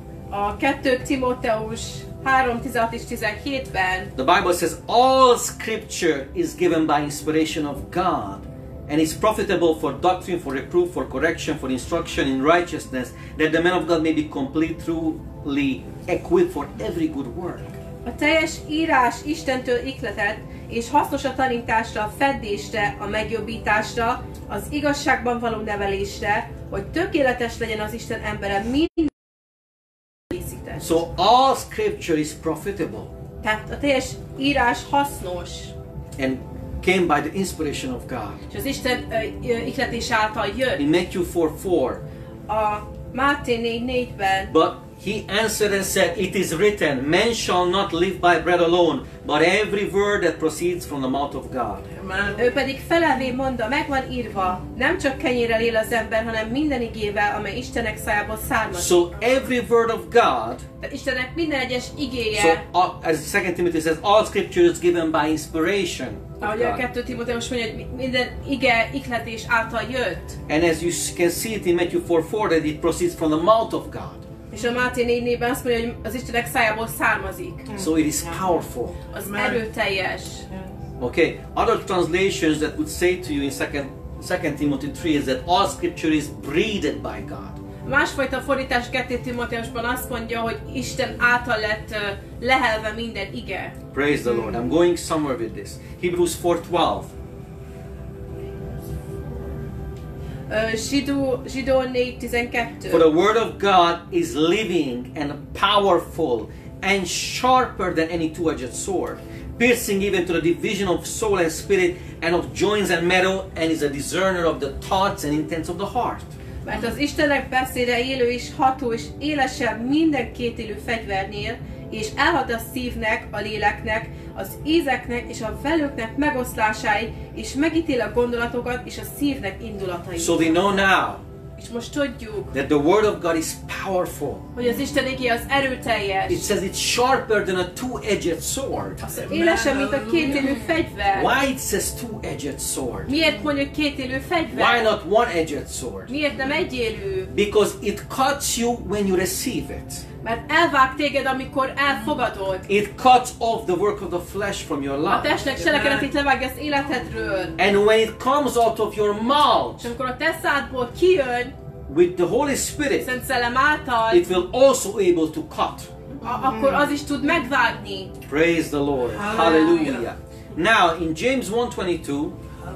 A kettő Timóteus három tizenhat és tizenhétben the Bible says, all scripture is given by inspiration of God and is profitable for doctrine, for reproof, for correction, for instruction in righteousness, that the man of God may be complete, truly equipped for every good work. a teljes írás Istentől ihletett, és hasznos a tanításra, a feddésre, a megjobbításra, az igazságban való nevelésre, hogy tökéletes legyen az Isten embere minden készített. So all scripture is profitable Tehát a teljes írás hasznos, and came by the inspiration of God. és az Isten ö, ö, ihletés által jött. In Matthew four four, A Máté négy négyben but he answered and said, it is written, man shall not live by bread alone, but every word that proceeds from the mouth of God. ő pedig felelvé mondta, meg van írva, nem csak kenyérrel él az ember, hanem minden igével, amely Istenek szájából származik. So every word of God, Tehát Istennek minden egyes igéje, so uh, as Second Timothy says, all scripture is given by inspiration of ahogy a God. kettő Timóteus mondja, hogy minden ige ihletés által jött. And as you can see it in Matthew four four, that it proceeds from the mouth of God. És a Máté négy négyben azt mondja, hogy az Istenek szájából származik. So it is powerful. Az erőteljes. Okay, other translations that would say to you in Second Second Timothy three is that all scripture is breathed by God. Másfajta fordítás kettő Timóteusban azt mondja, hogy Isten által lett ö, lehelve minden ige. Praise the Lord. I'm going somewhere with this. Hebrews four twelve. Ö, Zsidó, Zsidó négy tizenkettő. For the word of God is living and powerful and sharper than any two-edged sword, piercing even to the division of soul and spirit and of joints and marrow, and is a discerner of the thoughts and intents of the heart. Mert az Istenek beszéde élő és ható és élesebb minden kétélű fegyvernél, és elhat a szívnek, a léleknek, az ízeknek és a velőknek megoszlásáig, és megítél a gondolatokat és a szívnek indulatait. So we know now És most tudjuk, that the word of God is powerful. hogy az Isten igé az erőteljes. It says it's sharper than a two-edged sword. Az élesebb, mint a kétélű fegyver. Why it says two-edged sword? Miért mondja, hogy kétélű fegyver? Why not one-edged sword? Miért nem egyélű? Because it cuts you when you receive it. Mert elvág téged, amikor elfogadod. It cuts off the work of the flesh from your A life. testnek cselekedetét levágja az életedről. And when it comes out of your És mouth amikor a te szádból kijön, with the Holy Spirit, Szent Szellem által, it will also able to cut. a- akkor az is tud megvágni. Praise the Lord. Hallelujah. Now in James one twenty-two,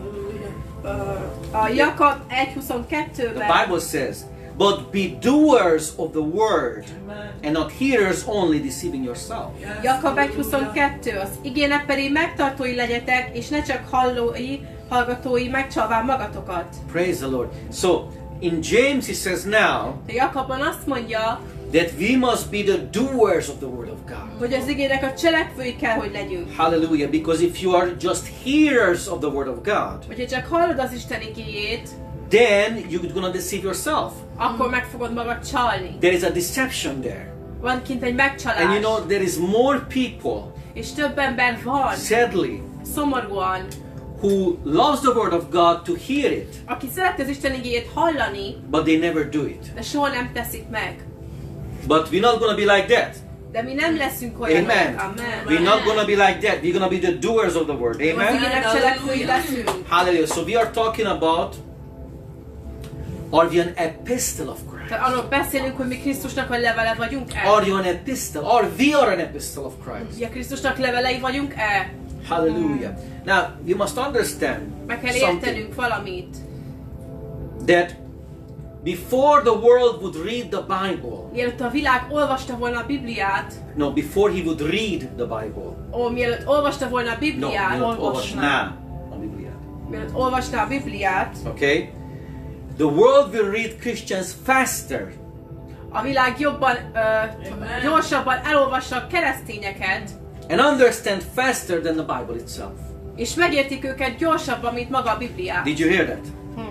A Jakab egy the huszonkettőben Bible says, but be doers of the word and not hearers only, deceiving yourself. Jakab egy huszonkettő, az igének pedig megtartói legyetek, és ne csak hallói, hallgatói, megcsalván magatokat. Praise the Lord. So in James he says now A Jakabban azt mondja, that we must be the doers of the word of God. hogy az igének a cselekvői kell, hogy legyünk. Hallelujah. Because if you are just hearers of the word of God, Hogyha csak hallod az Isten igéjét, then you're gonna deceive yourself. akkor meg fogod magad csalni. There is a deception there. Van kint egy megcsalás. And you know, there is more people, És több ember van, sadly, szomorúan, who loves the word of God to hear it, aki szereti az Isten igéjét hallani, but they never do it. de soha nem teszik meg. But we're not gonna be like that. De mi nem leszünk olyanok. Amen. Amen. We're not gonna be like that. We're gonna be the doers of the word. Az Amen. igének cselekvői leszünk. Hallelujah. So we are talking about Are we an epistle of Christ? Tehát arról beszélünk, hogy mi Krisztusnak a levele vagyunk-e? Are you an epistle? Or we are an epistle of Christ? Ugye Krisztusnak levelei vagyunk-e? Hallelujah. Now, you must understand Meg kell something. értenünk valamit. That before the world would read the Bible, Mielőtt a világ olvasta volna a Bibliát, no, before he would read the Bible, ó, mielőtt olvasta volna a no, Bibliát, mielőtt olvasná a Bibliát. mielőtt olvasná a Bibliát, Okay? The world will read Christians faster a világ jobban, ö, gyorsabban elolvassa a keresztényeket, and understand faster than the Bible itself. és megértik őket gyorsabban, mint maga a Bibliát. Did you hear that?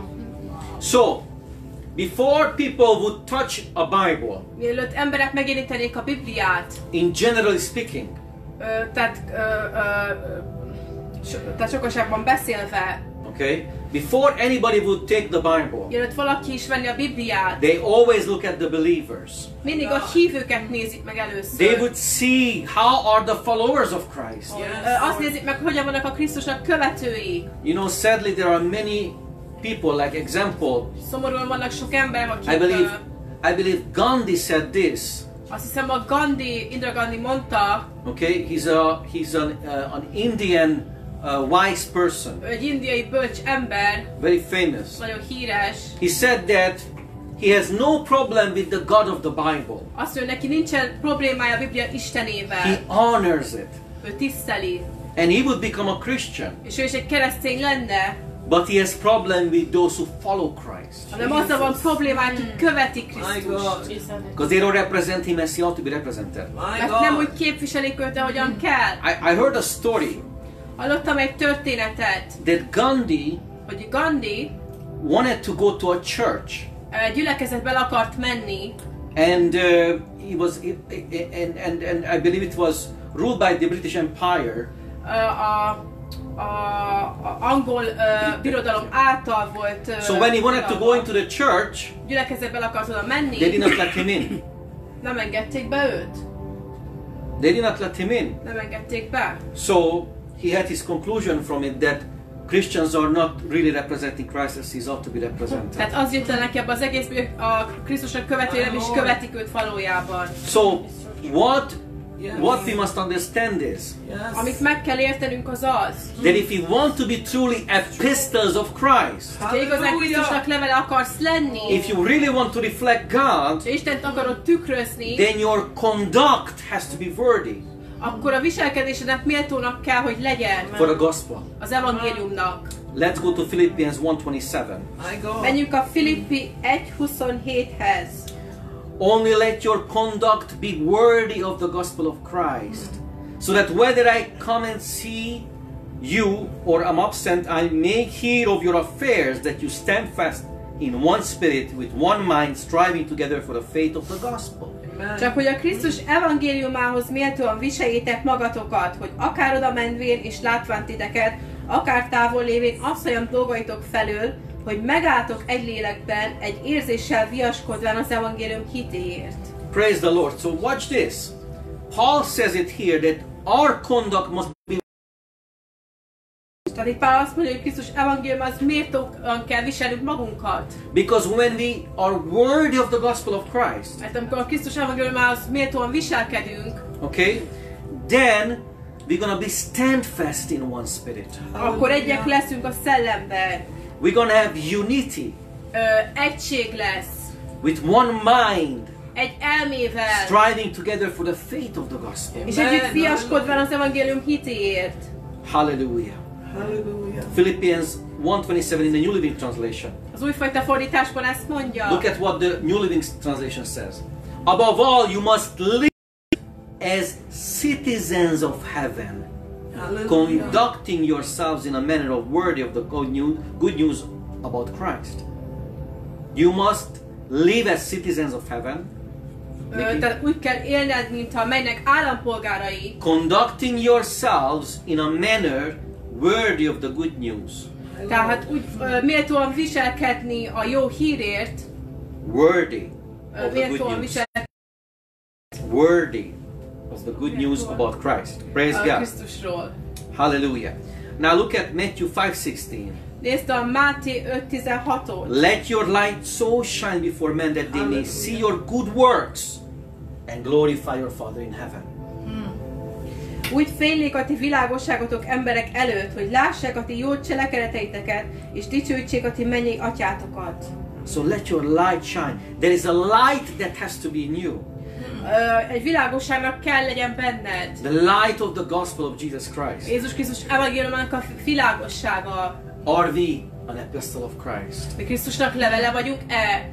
So, before people would touch a Bible, Mielőtt emberek megérítenék a Bibliát, in generally speaking, ö, tehát, ö, ö, ö, so, tehát sokaságban beszélve, okay, before anybody would take the Bible, mielőtt valaki is venni a Bibliát, they always look at the believers. mindig a hívőket nézik meg először. They would see how are the followers of Christ. Ö, azt nézik meg, hogyan vannak a Krisztusnak követői. You know, sadly there are many people, like example, Szomorúan vannak sok ember, akik... I believe, ö, I believe Gandhi said this. Azt hiszem a Gandhi, Indira Gandhi mondta, Okay, he's a he's an uh, an Indian uh, wise person, ő egy indiai bölcs ember, very famous. nagyon híres. He said that he has no problem with the God of the Bible. Azt mondja, neki nincsen problémája a Biblia He Istenével. honors it, Ő tiszteli. and he would become a Christian. És ő is egy keresztény lenne, But he has problem with those who follow Christ, hanem azzal van problémája, akik követik Krisztust. because they don't represent him as he ought to be represented. Mert nem úgy képviselik őt, ahogyan kell. I, I heard a story Hallottam egy történetet, that Gandhi hogy Gandhi wanted to go to a church, egy gyülekezetbe el akart menni, and uh, he was and, and and I believe it was ruled by the British Empire. ö, a, a, a angol ö, birodalom által volt ö, So when he wanted to go uralva. into the church, Gyülekezetbe el akart oda menni, they did not let him in. nem engedték be őt. They did not let him in. Nem engedték be. So he had his conclusion from it that Christians are not really representing Christ as he ought to be represented. Tehát az jött el neki abban az egész, hogy a Krisztusnak követői nem is követik őt valójában. So what what we must understand is Amit meg kell értenünk az az, that if we want to be truly epistles of Christ, ha igazán Krisztusnak levele akarsz lenni, if you really want to reflect God, és Istent akarod tükrözni, then your conduct has to be worthy akkor a viselkedésednek méltónak kell, hogy legyen for the gospel. az evangéliumnak. Let's go to Philippians one twenty-seven. Menjünk a Filippi egy huszonhéthez. Only let your conduct be worthy of the gospel of Christ, so that whether I come and see you or am absent, I may hear of your affairs, that you stand fast in one spirit, with one mind, striving together for the faith of the gospel. Csak hogy a Krisztus evangéliumához méltóan viseljétek magatokat, hogy akár oda menvén és látván titeket, akár távol lévén asszonyom dolgaitok felől, hogy megálltok egy lélekben, egy érzéssel viaskodván az evangélium hitéért. Praise the Lord. So watch this. Paul says it here that our conduct must be. Tehát itt Pál azt mondja, hogy Krisztus evangélium az méltóan kell viselnünk magunkat. Because when we are worthy of the gospel of Christ, Mert amikor a Krisztus evangéliumához méltóan viselkedünk, okay, then we're gonna be standfast in one spirit. akkor egyek leszünk a szellemben. We're gonna have unity Ö, egység lesz. with one mind, Egy elmével. striving together for the faith of the gospel. És együtt viaskodván az evangélium hitéért. Hallelujah. Hallelujah. Philippians one twenty-seven in the New Living Translation. Az újfajta fordításban ezt mondja. Look at what the New Living Translation says. Above all, you must live as citizens of heaven, Hallelujah. conducting yourselves in a manner of worthy of the good news, good news about Christ. You must live as citizens of heaven, Ö, tehát úgy kell élned, mint a mennek állampolgárai, conducting yourselves in a manner worthy of the good news. tehát úgy ö, méltóan viselkedni a jó hírért, Worthy ö, of the good méltóan news. viselkedni Worthy of the good news about Christ. Praise a God. Krisztusról. Hallelujah. Now look at Matthew five sixteen. Nézd a Máté öt tizenhatot. Let your light so shine before men that they may see your good works and glorify your Father in heaven. Úgy fénylik a ti világosságotok emberek előtt, hogy lássák a ti jó cselekedeteiteket, és dicsőítsék a ti mennyei atyátokat. So let your light shine. There is a light that has to be in you. Uh, egy világosságnak kell legyen benned. The light of the gospel of Jesus Christ. Jézus Krisztus evangéliumának a világossága. Are we an epistle of Christ? Mi Krisztusnak levele vagyunk-e?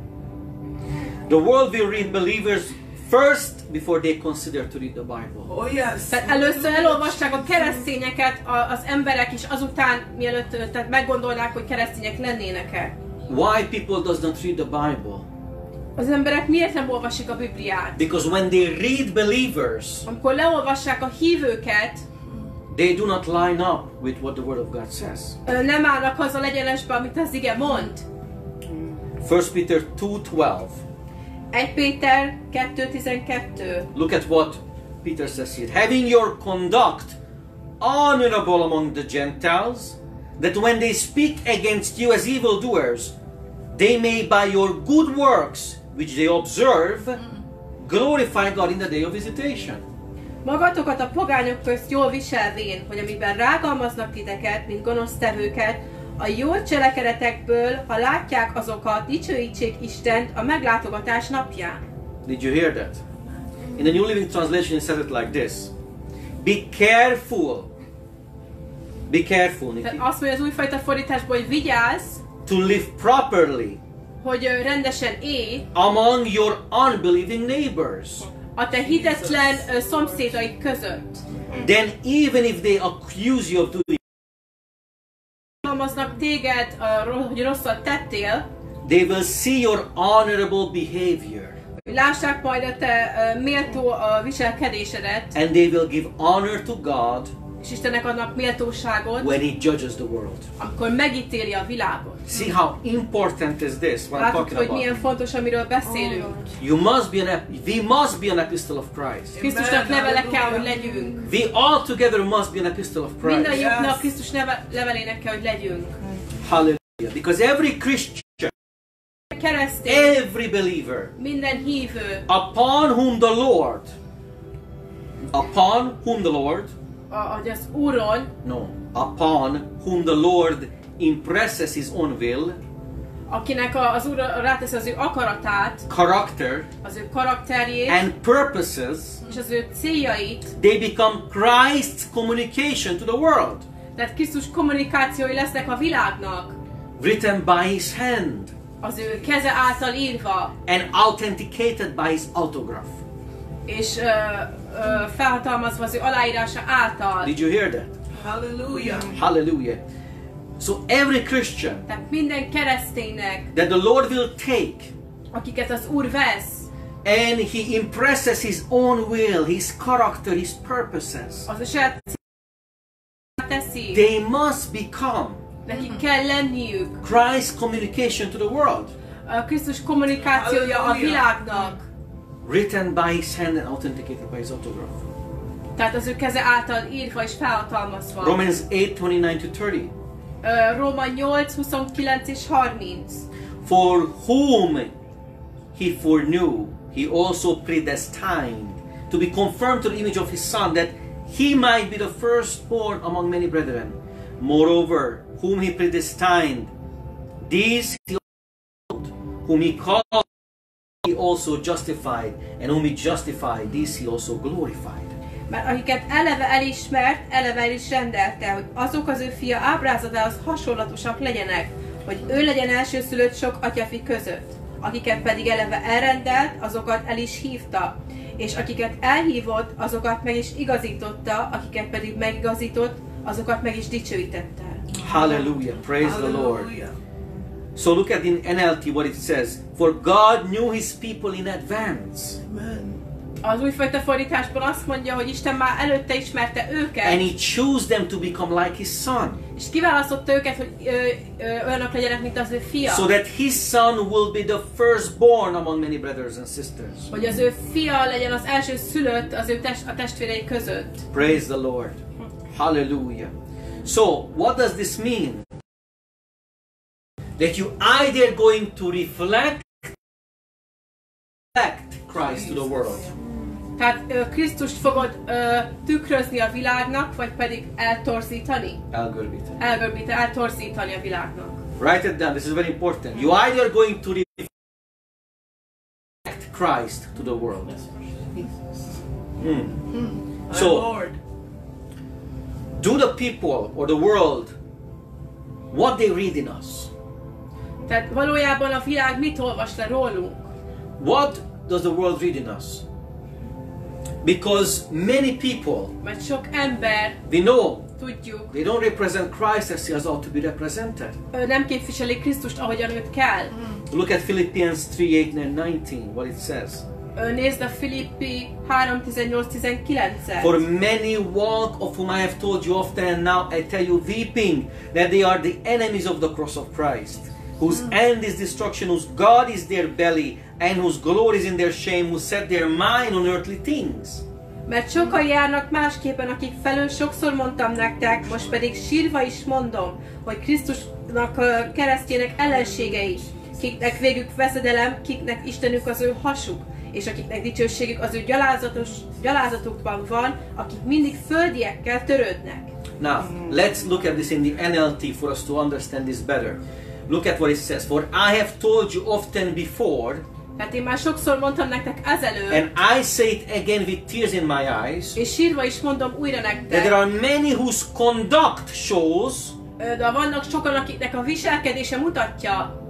The world will read believers first before they consider to read the Bible. Oh yes. Tehát először elolvassák a keresztényeket a, az emberek is, azután mielőtt tehát meggondolnák, hogy keresztények lennének-e. Why people does not read the Bible? Az emberek miért nem olvasik a Bibliát? Because when they read believers, Amikor leolvassák a hívőket, they do not line up with what the Word of God says. ö, nem állnak azzal egyenesbe, amit az ige mond. First Peter two twelve. egy Péter kettő tizenkettő. Look at what Peter says here. Having your conduct honorable among the Gentiles, that when they speak against you as evildoers, they may by your good works, which they observe, glorify God in the day of visitation. Magatokat a pogányok közt jól viselvén, hogy amiben rágalmaznak titeket, mint gonosztevőket, a jó cselekedetekből, ha látják azokat, dicsőítsék Istent a meglátogatás napján. Did you hear that? In the New Living Translation it says it like this. Be careful. Be careful, Nikki. Tehát azt mondja az újfajta fordításból, hogy vigyázz, To live properly hogy ö, rendesen élj among your unbelieving neighbors. a te hitetlen ö, szomszédaid között. Then even if they accuse you of doing, Halmaznak téged, ö, ro- hogy rosszat tettél, they will see your honorable behavior. hogy lássák majd a te ö, méltó ö, viselkedésedet, And they will give honor to God és Istennek adnak méltóságot, when He judges the world. amikor megítéli a világot. See how important is this, what I'm Látod, talking hogy milyen about. fontos, amiről beszélünk. You must be an, ep- we must be an epistle of Christ. Krisztusnak levele kell, hogy legyünk. We all together must be an epistle of Christ. Mindannyiunknak Yes. Krisztus neve, levelének kell, hogy legyünk. Hallelujah. Because every Christian, Keresztény, every believer, minden hívő, upon whom the Lord, upon whom the Lord, a- hogy az Úron, no, upon whom the Lord impresses His own will, akinek a- az Úr ráteszi az ő akaratát, character, az ő karakterjét, and purposes, és az ő céljait, they become Christ's communication to the world, tehát Krisztus kommunikációi lesznek a világnak, written by His hand az ő keze által írva, and authenticated by His autograph. és ö, ö, felhatalmazva az ő aláírása által. Did you hear that? Hallelujah. Hallelujah. So every Christian Tehát minden kereszténynek, that the Lord will take akiket az Úr vesz, and He impresses His own will, His character, His purposes, az a saját teszi, they must become nekik kell lenniük Christ's communication to the world, a Krisztus kommunikációja a Hallelujah. világnak. written by His hand and authenticated by His autograph. Tehát az ő keze által írva és felhatalmazva. Romans eight twenty-nine to thirty. Ö, Róma nyolc, huszonkilenc és harminc. For whom He foreknew, He also predestined to be conformed to the image of His Son, that He might be the firstborn among many brethren. Moreover, whom He predestined, these He called. Whom He called, He also justified. And whom He justified, these He also glorified. Mert akiket eleve elismert, eleve el is rendelte, hogy azok az ő fia ábrázatához hasonlatosak legyenek, hogy ő legyen elsőszülött sok atyafi között. Akiket pedig eleve elrendelt, azokat el is hívta. És akiket elhívott, azokat meg is igazította, akiket pedig megigazított, azokat meg is dicsőítette. Hallelujah. Praise the Lord. Hallelujah. So look at in N L T what it says. For God knew His people in advance. Amen. Az újfajta fordításban azt mondja, hogy Isten már előtte ismerte őket, And He chose them to become like His Son, és kiválasztotta őket, hogy ö, ö, olyanok legyenek, mint az ő fia. so that His Son will be the firstborn among many brothers and sisters. Hogy az ő fia legyen az első szülött az ő test, a testvérei között. Praise the Lord. Hallelujah. So, what does this mean? that you either going to reflect, reflect Christ to the world. Tehát ö, Krisztust fogod ö, tükrözni a világnak, vagy pedig eltorzítani? Elgörbíteni. Elgörbíteni, eltorzítani a világnak. Write it down. This is very important. You either going to reflect Christ to the world. Mm. My So, Lord. do the people or the world what they read in us? Tehát valójában a világ mit olvas le rólunk? What does the world read in us? Because many people, Mert sok ember, we know, tudjuk, they don't represent Christ as he has ought to be represented. ö, nem képviseli Krisztust, ahogyan őt kell. Look at Philippians three eight and nineteen, what it says. Ö, Nézd a Filippi három tizennyolc tizenkilencet. For many walk, of whom I have told you often, and now I tell you weeping, that they are the enemies of the cross of Christ, whose end is destruction, whose God is their belly, and whose glory is in their shame, who set their mind on earthly things. Mert sokan járnak másképpen, akik felől sokszor mondtam nektek, most pedig sírva is mondom, hogy Krisztusnak ö, keresztjének ellenségei, kiknek végük veszedelem, kiknek Istenük az ő hasuk, és akiknek dicsőségük az ő gyalázatos, gyalázatukban van, akik mindig földiekkel törődnek. Now, let's look at this in the N L T for us to understand this better. Look at what it says. For I have told you often before, Tehát én már sokszor mondtam nektek ezelőtt, and I say it again with tears in my eyes, és sírva is mondom újra that there nektek, are many whose conduct shows ö, de vannak sokan, akiknek a viselkedése mutatja,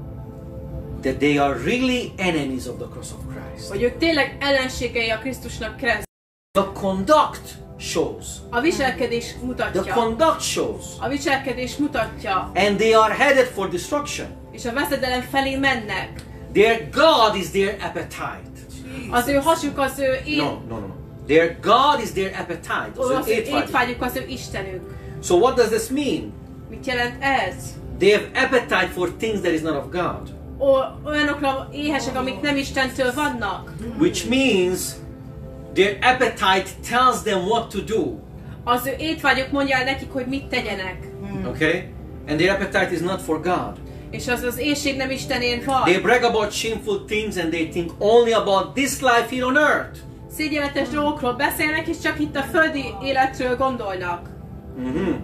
that they are really enemies of the cross of Christ. hogy ők tényleg ellenségei a Krisztusnak kereszt. The conduct shows. A viselkedés The mutatja. conduct shows. A viselkedés mutatja, And they are headed for destruction. és a veszedelem felé mennek. Their God is their appetite. Az ő hasuk az ő ét, No, no, no. Their God is their appetite. az Az ő ő étvágyuk. étvágyuk az ő Istenük. So what does this mean? Mit jelent ez? They have appetite for things that is not of God. O, olyanokra éhesek, amik nem Istentől vannak. Which means their appetite tells them what to do. Az ő étvágyuk mondja el nekik, hogy mit tegyenek. Okay? And their appetite is not for God. És az az éhség nem Istenén van. They brag about shameful things and they think only about this life here on earth. Szégyenletes dolgokról beszélnek, és csak itt a földi életről gondolnak. Mm-hmm.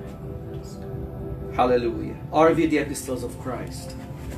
Hallelujah. Are we the epistles of Christ?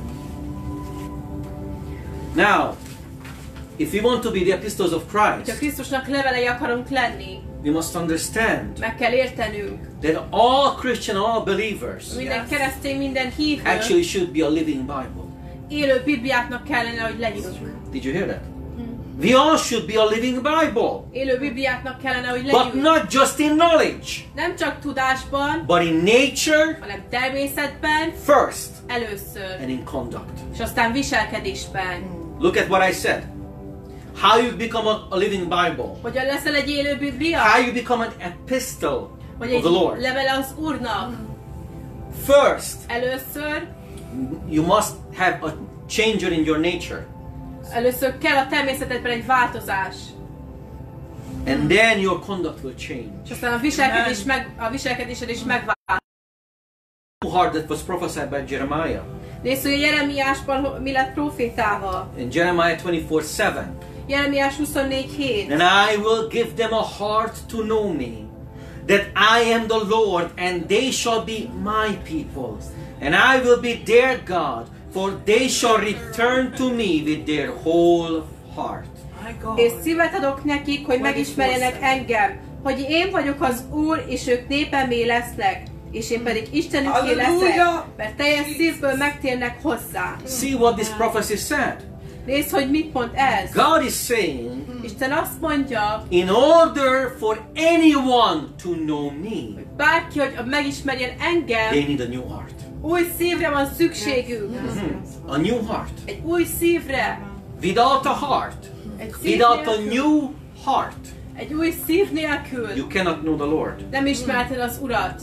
Now, if we want to be the epistles of Ha Christ, Krisztusnak levelei akarunk lenni, we must understand meg kell értenünk. that all Christian, all believers Minden keresztény, minden hívő actually should be a living Bible. élő Bibliáknak kellene, hogy legyünk. Did you hear that? We all should be a living Bible. Élő Bibliáknak kellene, hogy But legyünk. not just in knowledge, Nem csak tudásban, but in nature hanem természetben first először, and in conduct. és aztán viselkedésben. Look at what I said. How you become a, a living Bible. Hogyan leszel egy élő Biblia? How you become an epistle Vagy of egy the Lord. levele az Úrnak. First, Először, you must have a changer in your nature. először kell a természetedben egy változás. And then your conduct will És change. aztán a viselkedés meg, a viselkedésed is megváltozik. Heart that was prophesied by Jeremiah. Nézd, hogy Jeremiásban ho- mi lett profétával. In Jeremiah twenty-four seven. Jeremiás huszonnégy hét. And I will give them a heart to know me, that I am the Lord, and they shall be my people, and I will be their God, for they shall return to me with their whole heart. És szívet adok nekik, hogy megismerjenek engem, hogy én vagyok az Úr, és ők népemé lesznek, és én pedig Istenüké leszek, mert teljes szívből megtérnek hozzá. See what this prophecy said. Nézd, hogy mit mond ez. God is saying, Isten azt mondja, in order for anyone to know me, bárki, hogy megismerjen they engem, need a new heart. új szívre van szükségük. A new heart. Egy új szívre. Without a heart, Egy szív without a nélkül, new heart, egy új szív nélkül you cannot know the Lord. nem ismerted az Urat.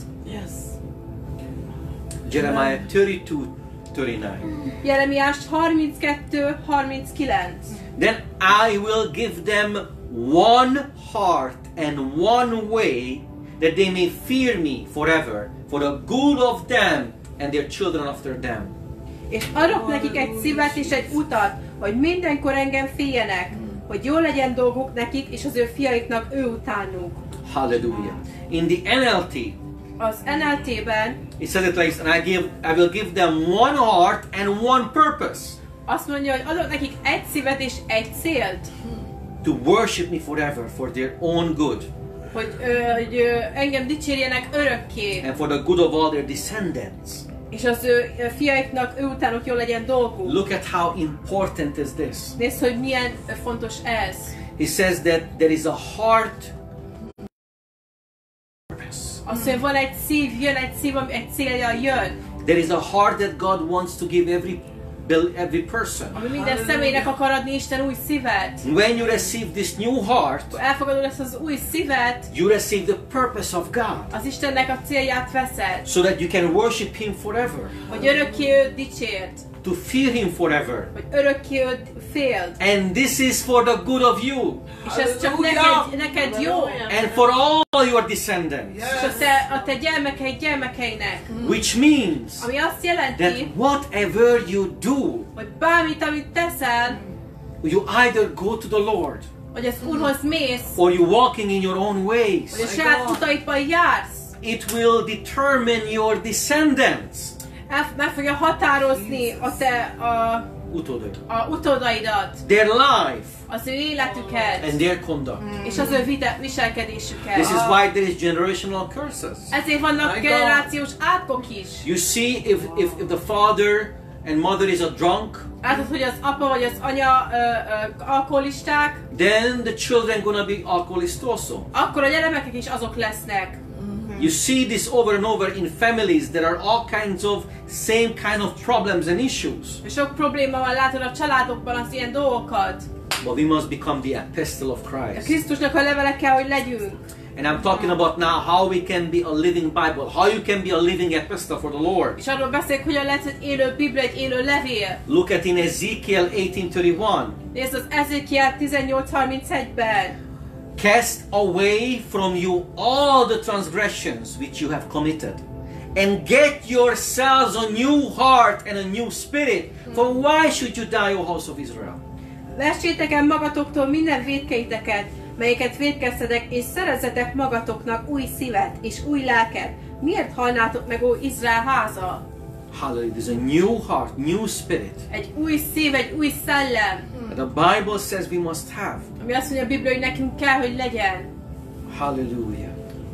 Jeremiah thirty-two thirty-nine. Jeremiás harminckettő harminckilenc. Then I will give them one heart and one way, that they may fear me forever, for the good of them and their children after them. És adok nekik egy szívet és egy utat, hogy mindenkor engem féljenek, hogy jól legyen dolguk nekik és az ő fiaiknak ő utánuk. Hallelujah. In the N L T, Az N L T-ben it says it like this, and I give, I will give them one heart and one purpose azt mondja, hogy adok nekik egy szívet és egy célt, to worship me forever for their own good hogy, ö, hogy ö, engem dicsérjenek örökké, and for the good of all their descendants. és az ő ö, fiaiknak ő utánuk jól legyen dolguk. Look at how important is this. Nézd, hogy milyen ö, fontos ez. He says that there is a heart purpose. Azt mondja, van egy szív, jön egy szív, ami egy célja jön. There is a heart that God wants to give every every person. Ami minden személynek akar adni Isten új szívet. When you receive this new heart, Ha elfogadod ezt az új szívet, you receive the purpose of God, az Istennek a célját veszed. so that you can worship Him forever, Hogy örökké őt dicsért. to fear Him forever. Hogy örökké őt féld. And this is for the good of you És ez csak neked, neked jó. and for all your descendants. És a te, a te gyermekeid gyermekeinek. Which means Ami azt that jelenti, whatever you do, hogy bármit, amit teszel, you either go to the Lord hogy az Úrhoz mész, or you're walking in your own hogy ways. a saját utaidban jársz. It will determine your descendants. El, meg fogja határozni a te a, Utódok. a utódaidat, Their life az ő életüket, and their conduct. és az ő vite, viselkedésüket. This is why there is generational curses. Ezért vannak generációs átkok is. You see, if, if, if the father and mother is a drunk, Látod, hogy az apa vagy az anya ö, ö, alkoholisták, then the children gonna be alcoholists also. akkor a gyermekek is azok lesznek. You see this over and over in families. There are all kinds of same kind of problems and issues. Sok probléma van, látod a családokban az ilyen dolgokat. But we must become the epistle of A Christ. Krisztusnak a levele kell, hogy legyünk. And I'm talking about now how we can be a living Bible, how you can be a living epistle for the Lord. És arról beszélek, hogyan lehet egy élő Biblia, egy élő levél. Look at in Ezekiel eighteen thirty-one. Nézd az Ezékiel tizennyolc harmincegyben. Cast away from you all the transgressions which you have committed, and get yourselves a new heart and a new spirit. For why should you die, O house of Israel? Vessétek el magatoktól minden vétkeiteket, melyeket vétkeztetek, és szerezzetek magatoknak új szívet és új lelket. Miért halnátok meg, ó Izrael háza? Hallelujah. There's a new heart, new spirit. Egy új szív, egy új szellem. The Bible says we must have. Ami azt mondja a Biblia, hogy nekünk kell, hogy legyen. Hallelujah.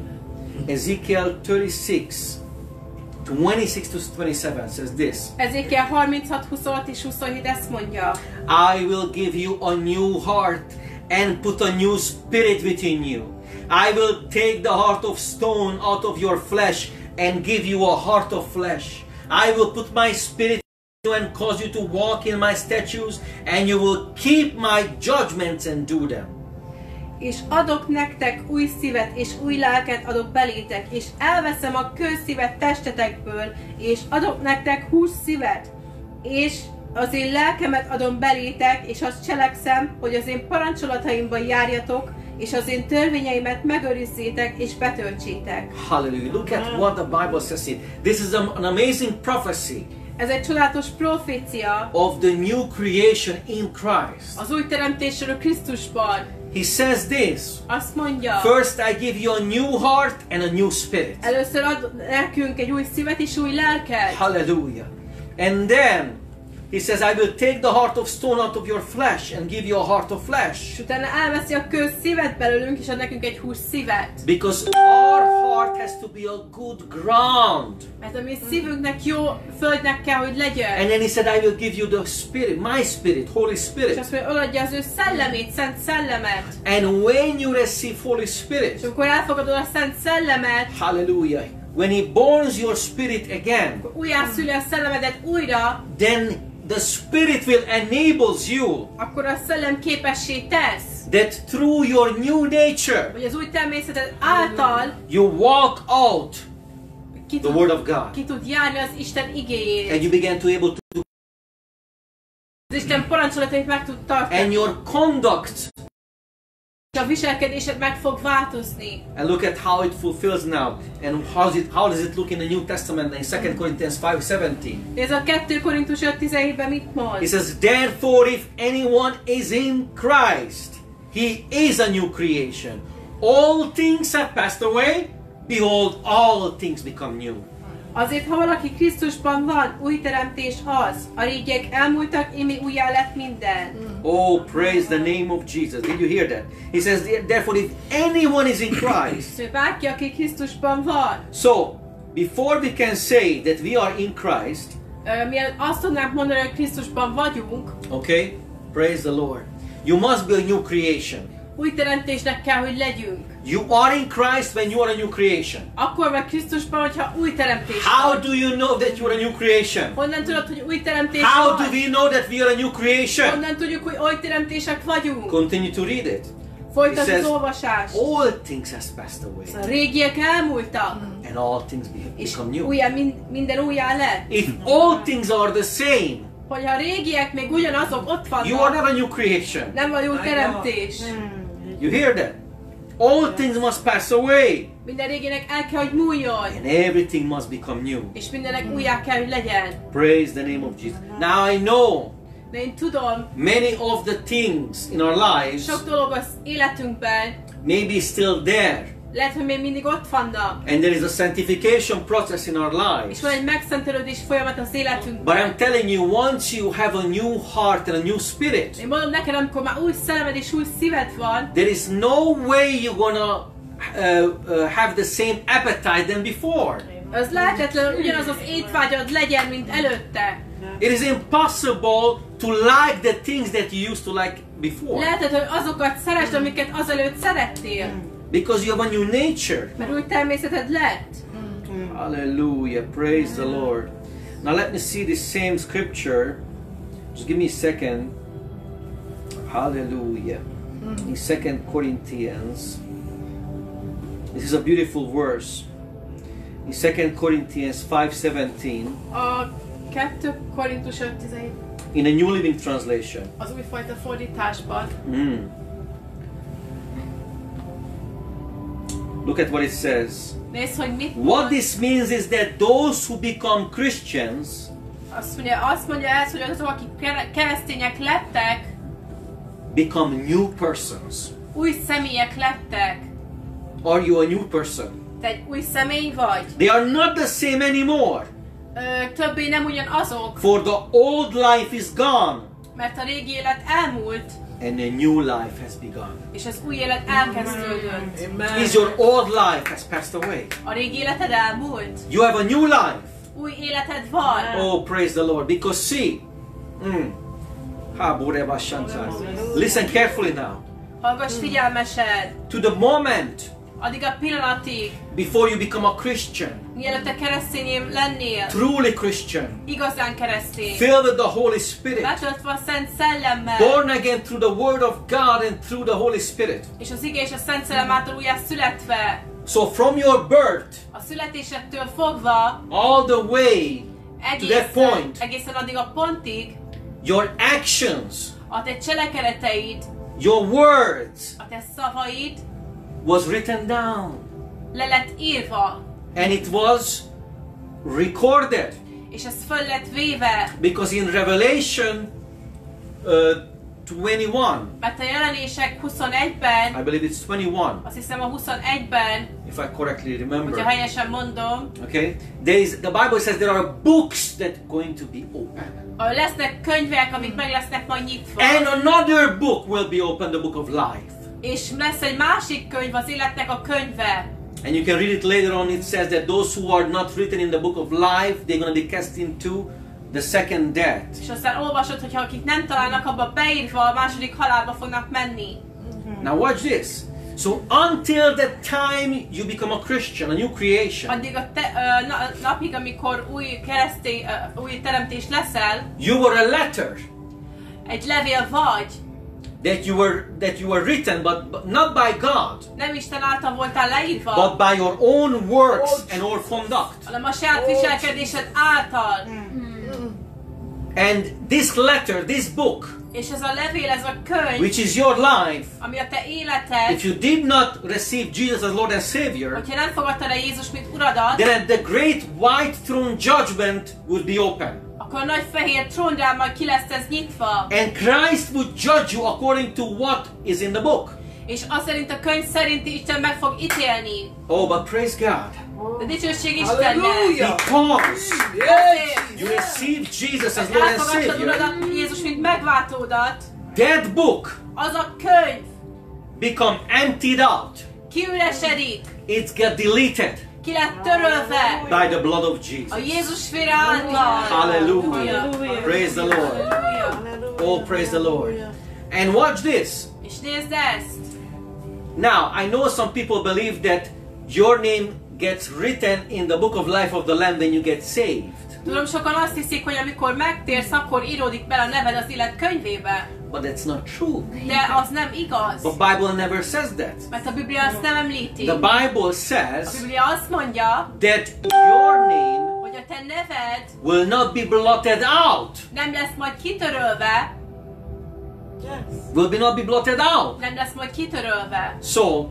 Ezekiel thirty-six, twenty-six to twenty-seven says this. Ezékiel harminchat, huszonhat és huszonhét ezt mondja. I will give you a new heart and put a new spirit within you. I will take the heart of stone out of your flesh and give you a heart of flesh. I will put my spirit in you and cause you to walk in my statutes, and you will keep my judgments and do them. És adok nektek új szívet és új lelket adok belétek, és elveszem a kőszívet testetekből, és adok nektek hús szívet, és az én lelkemet adom belétek, és azt cselekszem, hogy az én parancsolataimban járjatok, és az én törvényeimet megőrizzétek és betöltsétek. Hallelujah. Look at what the Bible says here. This is an amazing prophecy Ez egy csodálatos profécia of the new creation in Christ. az új teremtésről Krisztusban. He says this. Azt mondja, First I give you a new heart and a new spirit. először ad nekünk egy új szívet és új lelket. Hallelujah. And then he says, I will take the heart of stone out of your flesh and give you a heart of flesh. És utána elveszi a kő szívet belőlünk, és ad nekünk egy hús szívet. Because our heart has to be a good ground. Mert a mi szívünknek jó földnek kell, hogy legyen. And then he said, I will give you the spirit, my spirit, Holy És Spirit. azt mondja, odaadja az ő szellemét, szent szellemet. And when you receive Holy És Spirit, amikor elfogadod a szent szellemet, hallelujah, when he borns your spirit again, akkor újjászüli a szellemedet újra, then the Spirit will enables you akkor a szellem képessé tesz, that through your new nature, hogy az új természeted által you walk out ki the Word tud, of God. ki tud járni az Isten igéjét. And you begin to able to, Az Isten parancsolatait meg tud tartani. and your conduct a viselkedésed meg fog változni. And look at how it fulfills now. And how, it, how does it look in the New Testament in Second Corinthians five seventeen? Ez a kettő Korintus öt tizenhétben mit mond? It says, therefore if anyone is in Christ, he is a new creation. All things have passed away. Behold, all things become new. Azért, ha valaki Krisztusban van, új teremtés az. A régiek elmúltak, imi újjá lett minden. Oh, praise the name of Jesus. Did you hear that? He says, therefore, if anyone is in Christ. Szóval bárki, aki Krisztusban van. So, before we can say that we are in Christ, Ö, mielőtt azt tudnánk mondani, hogy Krisztusban vagyunk, okay, praise the Lord. You must be a new creation. új teremtésnek kell, hogy legyünk. You are in Christ when you are a new creation. Akkor vagy Krisztusban, hogyha új teremtés How vagy. do you know that you are a new creation? Honnan tudod, hogy új teremtés How do vagy? we know that we are a new creation? Honnan tudjuk, hogy új teremtések vagyunk? Continue to read it. Folytasd It says, az olvasást. all things has passed away, A régiek elmúltak, and all things be- és become new. újjá, mind, minden újjá lett. If all things are the same, Hogyha a régiek még ugyanazok ott you are vannak, not a new creation. nem vagy új teremtés. You hear that? All things must pass away, Minden réginek el kell, hogy múljon, and everything must become new. és mindennek újjá kell, hogy legyen. Praise the name of Jesus. Now I know De én tudom, many of the things in our lives sok dolog az életünkben, may be still there, lehet, hogy még mindig ott vannak. and there is a sanctification process in our És lives. van egy megszentelődés folyamat az But I'm életünkben. telling you, once you have a new heart and a new spirit, Én mondom neked, amikor már új szellemed és új szíved van, there is no way you're gonna uh, uh, have the same appetite than before. az lehetetlen, hogy ugyanaz az étvágyad legyen, mint előtte. It is impossible to like the things that you used to like before, Lehetett, hogy azokat szeresd, amiket azelőtt szerettél, because you have a new nature. mert új természeted lett. Hallelujah. Praise the Lord. Now let me see this same scripture. Just give me a second. Hallelujah. In Second Corinthians. This is a beautiful verse. In Second Corinthians five seventeen. A kettő Korintus öt tizenhét In a New Living Translation. az újfajta fordításban. Mm. Look at what it says. Nézd, hogy mit What mond. this means is that those who become Christians Azt mondja, azt mondja ez, hogy azok, akik kere- keresztények lettek, become new persons. új személyek lettek. Are you a new person? Te egy új személy vagy. They are not the same anymore. Ö, többé nem ugyanazok, For the old life is gone mert a régi élet elmúlt, and a new life has begun. és az új élet elkezdődött. Amen. Is your old life has passed away? A régi életed elmúlt. You have a new life. Új életed van. Oh, praise the Lord. Because see, mm, Ha, Boreba Shantai. Listen carefully now. Hallgass figyelmesen. To the moment Addig a pillanatig, before you become a Christian, mielőtt te keresztényém lennél, truly Christian, igazán keresztény, filled with the Holy Spirit, betöltve a Szent Szellemmel, born again through the Word of God and through the Holy Spirit. és az ige és a Szent Szellem által újjá születve, So from your birth a születésettől fogva, all the way to that egészen, point, egészen addig a pontig, your actions, a te cselekedeteid, your words a te szavaid was written down le lett írva, and it was recorded, és ez föl lett véve, because in Revelation uh, twenty-one, mert a jelenések huszonegyben, I believe it's twenty-one, azt hiszem a huszonegyben, if I correctly hogyha remember, helyesen mondom, okay, there is, the Bible says there are books that are going to be opened, a lesznek könyvek, amik meg lesznek majd nyitva, and another book will be opened, the book of life. és lesz egy másik könyv, az életnek a könyve. And you can read it later on. It says that those who are not written in the book of life, they're going to be cast into the second death. És aztán olvasod, hogy akik nem találnak abba beírva, a második halálba fognak menni. Now watch this. So until the time you become a Christian, a new creation, Addig a te, ö, na, napig, amikor új keresztény, ö, új teremtés leszel, you were a letter egy levél vagy, that you were that you were written, but, but not by God, nem Isten által voltál leírva, but by your own works and or conduct. hanem a saját viselkedésed által. And this letter, this book, És ez a levél, ez a könyv, which is your life, ami a te életed, if you did not receive Jesus as Lord and Savior, hogyha nem fogadtad el Jézus, mint uradat, then the great white throne judgment would be open. akkor a nagy fehér trónrámmal ki lesz ez nyitva. And Christ would judge you according to what is in the book. És azt szerint a könyv szerint Isten meg fog ítélni. Oh, but praise God. De dicsőség Istennek. Hallelujah. Because Azért, you received Jesus as mert Lord and elfogadtad Savior, uradat, Jézus, mint megváltódat, that book az a könyv become emptied out. kiüresedik, It got deleted ki lett törölve by the blood of a Jesus. Jézus vére által. Hallelujah. Praise the Lord. Halleluja. Oh, praise the Lord. And watch this. És nézd ezt. Now, I know some people believe that your name gets written in the book of life of the Lamb when you get saved. Tudom, sokan azt hiszik, hogy amikor megtérsz, akkor íródik bele a neved az élet könyvébe. But that's not true. De az nem igaz. The Bible never says that. Mert a Biblia azt nem említi. The Bible A says Biblia azt mondja, that your name hogy a te neved will not be blotted out. nem lesz majd kitörölve, Will be not be blotted out. nem lesz majd kitörölve. So,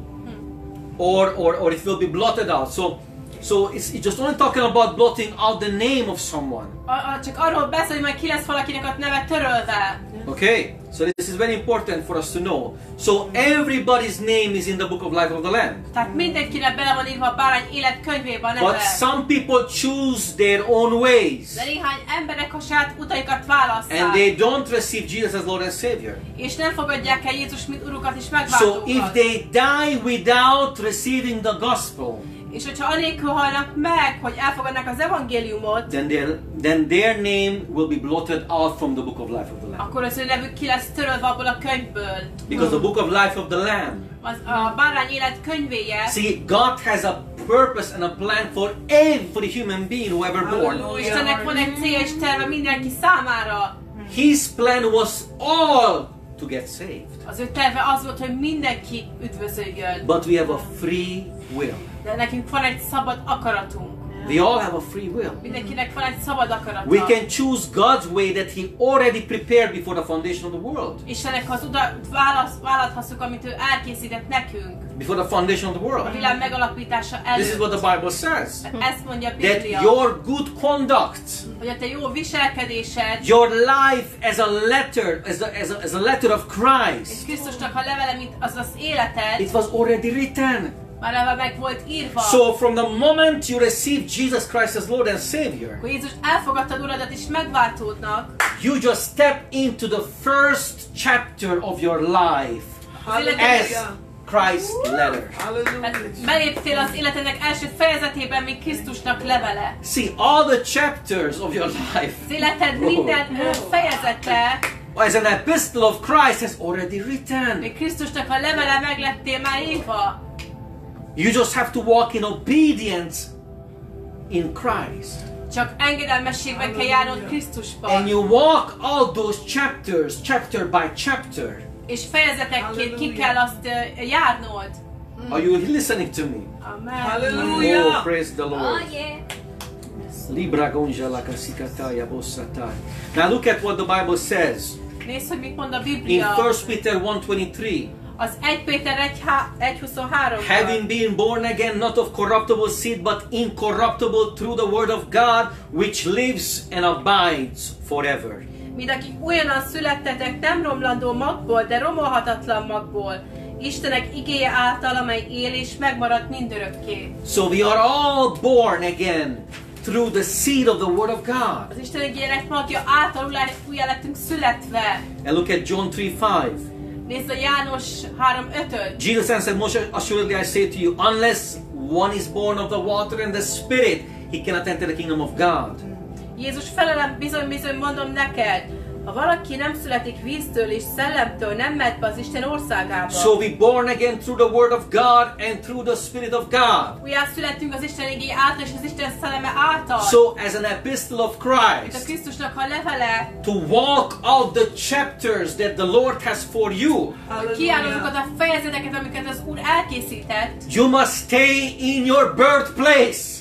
or or or it will be blotted out. So, so it's, it's just only talking about blotting out the name of someone. A, a, csak arról beszél, hogy majd ki lesz valakinek a neve törölve. Okay, so this is very important for us to know. So everybody's name is in the book of life of the Lamb. Tehát mindenkinek bele van írva a bárány élet könyvébe a neve. But some people choose their own ways. De néhány emberek a saját utaikat válasszák. And they don't receive Jesus as Lord and Savior. És nem fogadják el Jézus mint urukat és So megváltókat. if they die without receiving the gospel, És hogyha anélkül halnak meg, hogy elfogadnak az evangéliumot, then their, then their name will be blotted out from the book of life of the Lamb. akkor az ő nevük ki lesz törölve abból a könyvből. Because the book of life of the Lamb. Az, a bárány élet könyvéje. See, God has a purpose and a plan for every human being who ever born. Hallelujah. Istennek van egy célja és terve mindenki számára. His plan was all to get saved. Az ő terve az volt, hogy mindenki üdvözöljön. But we have a free will. De nekünk van egy szabad akaratunk. We all have a free will. Mindenkinek van egy szabad akarata. We can choose God's way that He already prepared before the foundation of the world. Istennek az utat válasz, választhassuk, amit ő elkészített nekünk. Before the foundation of the A world. világ megalapítása előtt. This is what the Bible says. Ezt mondja a That Biblia. your good conduct, Hogy a te jó viselkedésed, your life as a letter, as a, as a, as a letter of és Christ, Krisztusnak a levele, mint az az életed, it was already written. már eleve meg volt írva. So from the moment you receive Jesus Christ as Lord and Savior, Akkor Jézus elfogadtad uradat és megváltódnak, you just step into the first chapter of your life as Christ's letter. Hallelujah. hát beléptél az életednek első fejezetében, mint Krisztusnak levele. See, all the chapters of your life Az életed minden ö, fejezete, as an epistle of Christ has already written. még Krisztusnak a levele meg lettél már írva. You just have to walk in obedience in Christ. Csak engedelmességben kell járnod Krisztusban. And you walk all those chapters, chapter by chapter. És fejezetekként ki kell azt ö, járnod. Are you listening to me? Amen. Hallelujah. Oh, praise the Lord. Oh, yeah. Libra gonjala kasikataya bossatai. Now look at what the Bible says Nézd, hogy mit mond a in Biblia. First Peter one twenty-three. Az egy Péter egy huszonhárom. Having been born again, not of corruptible seed, but incorruptible through the word of God, which lives and abides forever. Mind akik újonnan születtetek, nem romlandó magból, de romolhatatlan magból. Istenek igéje által, amely él és megmarad mindörökké. So we are all born again through the seed of the word of God. Az Isten igének magja által újjá lettünk születve. And look at John three five. Nézd a János három ötöt. Jesus answered, most assuredly I say to you, unless one is born of the water and the Spirit, he cannot enter the kingdom of God. Jézus felelem, bizony-bizony mondom neked, ha valaki nem születik víztől és szellemtől, nem mehet be az Isten országába. So we born again through the word of God and through the Spirit of God. Újjá születtünk az Isten igéje által és az Isten szelleme által. So as an epistle of Mint a Christ, Krisztusnak a levele, to walk out the chapters that the Lord has for you, kiáll azokat a fejezeteket, amiket az Úr elkészített, you must stay in your birthplace.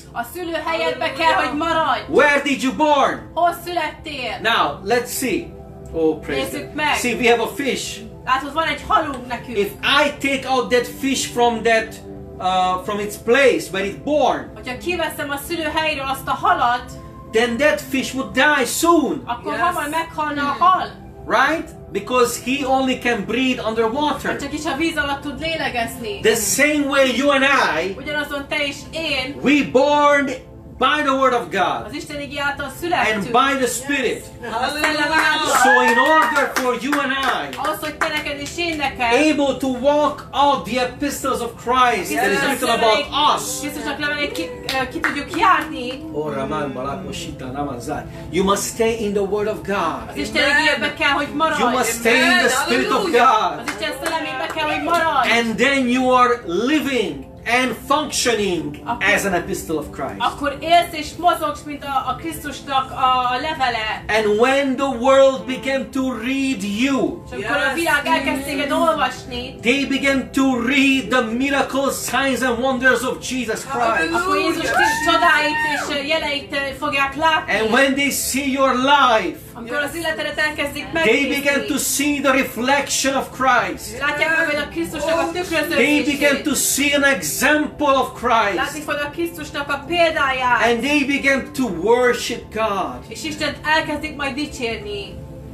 A szülőhelyedbe kell, hogy maradj. Where did you born? Hol születtél? Now, let's see. Oh, praise Nézzük God. meg. See, we have a fish. Látod, van egy halunk nekünk. If I take out that fish from that, uh, from its place where it's born, Hogyha kiveszem a szülőhelyről azt a halat, then that fish would die soon, akkor Yes. hamar meghalna a hal. right? Because he only can breathe underwater. Csak is a víz alatt tud lélegezni. The same way you and I, Ugyanazon te és én we born by the word of God az Isten igé által and születtünk. by the Spirit. A szellem által. So in order for you and I Ahhoz, hogy te neked és én nekem able to walk out the epistles of Christ that is written about us, Krisztusnak levelét ki, ö, ki tudjuk járni, oh, Raman, Balako, Shita, Raman, Zai. You must stay in the word of az God. Isten igébe kell, hogy maradj. You must stay in the Spirit of Az God. Isten szellemébe kell, hogy maradj. And then you are living and functioning Akkor- as an epistle of Christ. Akkor élsz és mozogsz, mint a, a Krisztusnak a levele. And when the world began to read you, És amikor a világ elkezd téged olvasni, they began to read the miracles, signs and wonders of Jesus Christ. akkor Jézus Krisztus csodáit és jeleit fogják látni. And when they see your life, Amikor az életedet elkezdik they began to megnézni, see the reflection of Christ. látják meg majd a Krisztusnak a They began to tükröződését. see an example of Látni Christ. fog a Krisztusnak a példáját. And they began to worship God. És Istent elkezdik majd dicsérni.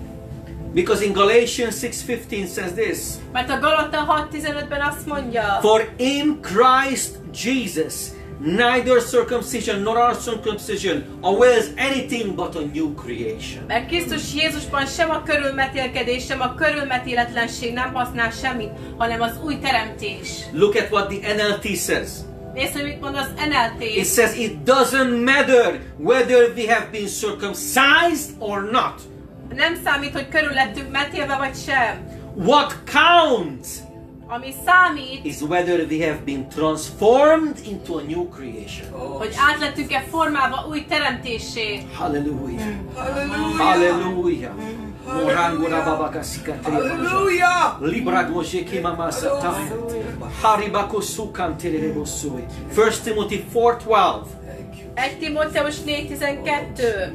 Because in Galatians six fifteen says this, Mert a Galata hat tizenötben azt mondja, for in Christ Jesus neither circumcision nor uncircumcision avails anything but a new creation. mert Krisztus Jézusban sem a körülmetélkedés, sem a körülmetéletlenség nem használ semmit, hanem az új teremtés. Look at what the N L T says. Nézd, hogy mit mond az en el té. It says it doesn't matter whether we have been circumcised or not. Nem számít, hogy körül lettünk metélve vagy sem. What counts Ami számít, is whether we have been transformed into a new creation. hogy át lettünk-e formálva új teremtésé. Hallelujah. Hallelujah. Hallelujah. Morango rababaka sikatria. Hallelujah. Librado jeki mama satai. Haribako sukan tererebosui. First Timothy four twelve. egy Timóteus négy tizenkettő.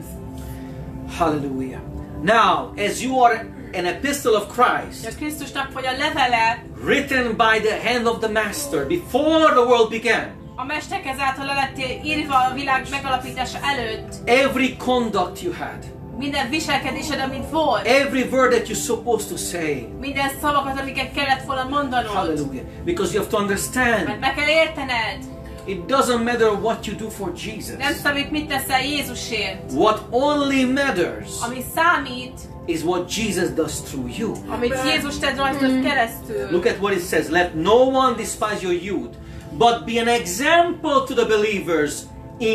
Hallelujah. Now, as you are an epistle of A Christ, Krisztusnak vagy a levele, written by the hand of the Master before the world began, a mesterkez által le lettél írva a világ megalapítása előtt. every conduct you had, Minden viselkedésed, amit volt. every word that you're supposed to say, Minden szavakat, amiket kellett volna mondanod. hallelujah, because you have to Mert understand, meg kell értened. it doesn't matter what you do for Jesus. Nem számít, mit teszel Jézusért. What only matters Ami számít, is what Jesus does through you. amit Jézus tett rajtad keresztül. Look at what it says. Let no one despise your youth, but be an example to the believers in,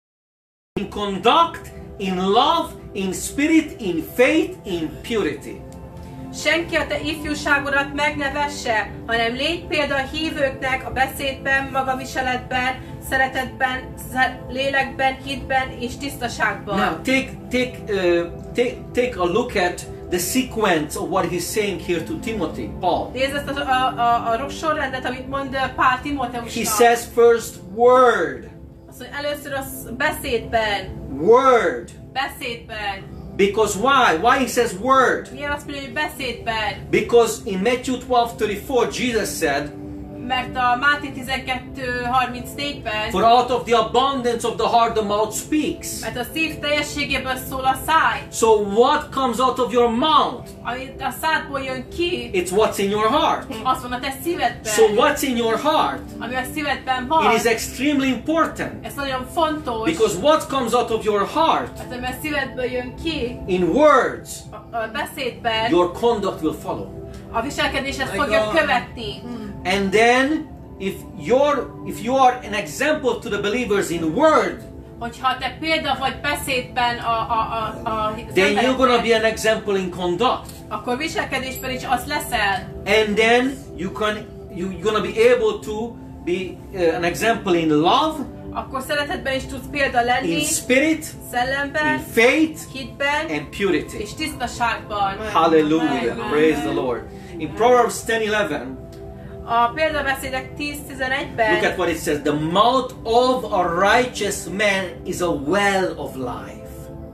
in conduct, in love, in spirit, in faith, in purity. Senki a te ifjúságodat megnevesse, hanem légy példa a hívőknek a beszédben, magaviseletben, szeretetben, sze- lélekben, hitben és tisztaságban. Now take take uh, take take a look at the sequence of what he's saying here to Timothy, Paul. Nézd ezt a, a, a, a rossz sorrendet, amit mond uh, Pál He Timóteusnak. says first word, Azt mondja, először az beszédben, word. beszédben. Because why? Why he says word? Miért azt mondja, hogy beszédben? Because in Matthew twelve thirty-four Jesus said, Mert a Máté tizenkettő harmincnégyben, for out of the abundance of the heart the mouth speaks. mert a szív teljességéből szól a száj. So what comes out of your mouth? Amit a szádból jön ki, It's what's in your heart. az van a te szívedben. So what's in your heart? Ami a szívedben van, It is extremely important. ez nagyon fontos. Because what comes out of your heart Hát, ami a szívedből jön ki, in words, a, a beszédben, your conduct will follow. a viselkedésed My fogja God. követni. And then if you're if you are an example to the believers in word, Hogyha te példa vagy beszédben a, a, a, a az then you're gonna embereknek, be an example in conduct. akkor viselkedésben is az leszel. And then you can you, you're gonna be able to be uh, an example in love, Akkor szeretetben is tudsz példa lenni, in spirit, szellemben, in faith, hitben and purity. és tisztaságban. Hallelujah. Amen. Praise the Lord. In Proverbs ten eleven, A példabeszédek tíz tizenegyben Look at what it says. The mouth of a righteous man is a well of life,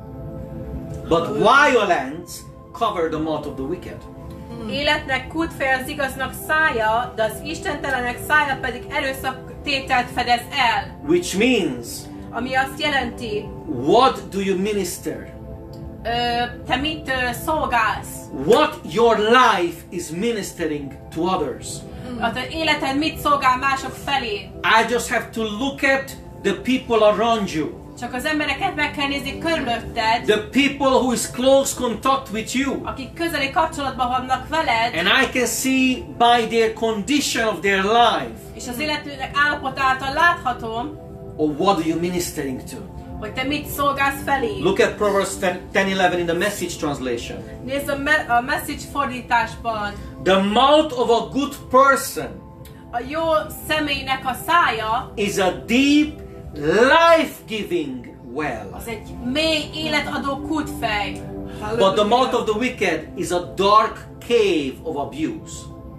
but violence cover the mouth of the wicked. életnek kútfej az igaznak szája, de az istentelenek szája pedig erőszaktételt fedez el. Which means, Ami azt jelenti, what do you minister? ö, te mit ö, szolgálsz? What your life is ministering to others. A te életed mit szolgál mások felé? I just have to look at the people around you. Csak az embereket meg kell nézni körülötted, The people who is close contact with you. akik közeli kapcsolatban vannak veled, And I can see by their condition of their life, és az életük állapot által láthatom, or what are you ministering to? hogy te mit szolgálsz felé. Look at Proverbs ten eleven in the Message translation. Nézd a, me- a message fordításban. The mouth of a good person A jó személynek a szája is a deep, life-giving well. az egy mély életadó kútfej. But the mouth of the wicked is a dark cave of abuse.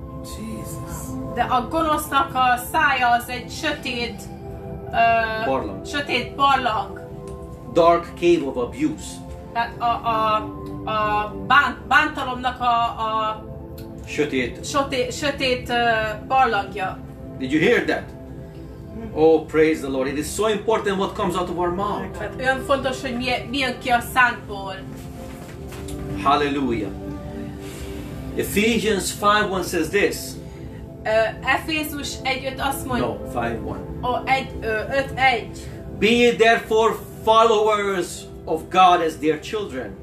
De a gonosznak a szája az egy sötét uh, Barlang. sötét barlang. Dark cave of abuse. Tehát a, a, a bán, bántalomnak a, a Sötét. sötét, sötét uh, barlangja. Did you hear that? Oh, praise the Lord. It is so important what comes out of our mouth. Tehát olyan fontos, hogy mi, mi jön ki a szánkból. Hallelujah. Ephesians five one says this. Uh, Efézus egy öt azt mondja, No, five one. ó, egy, ö, öt egy. Be ye therefore followers of God as dear children.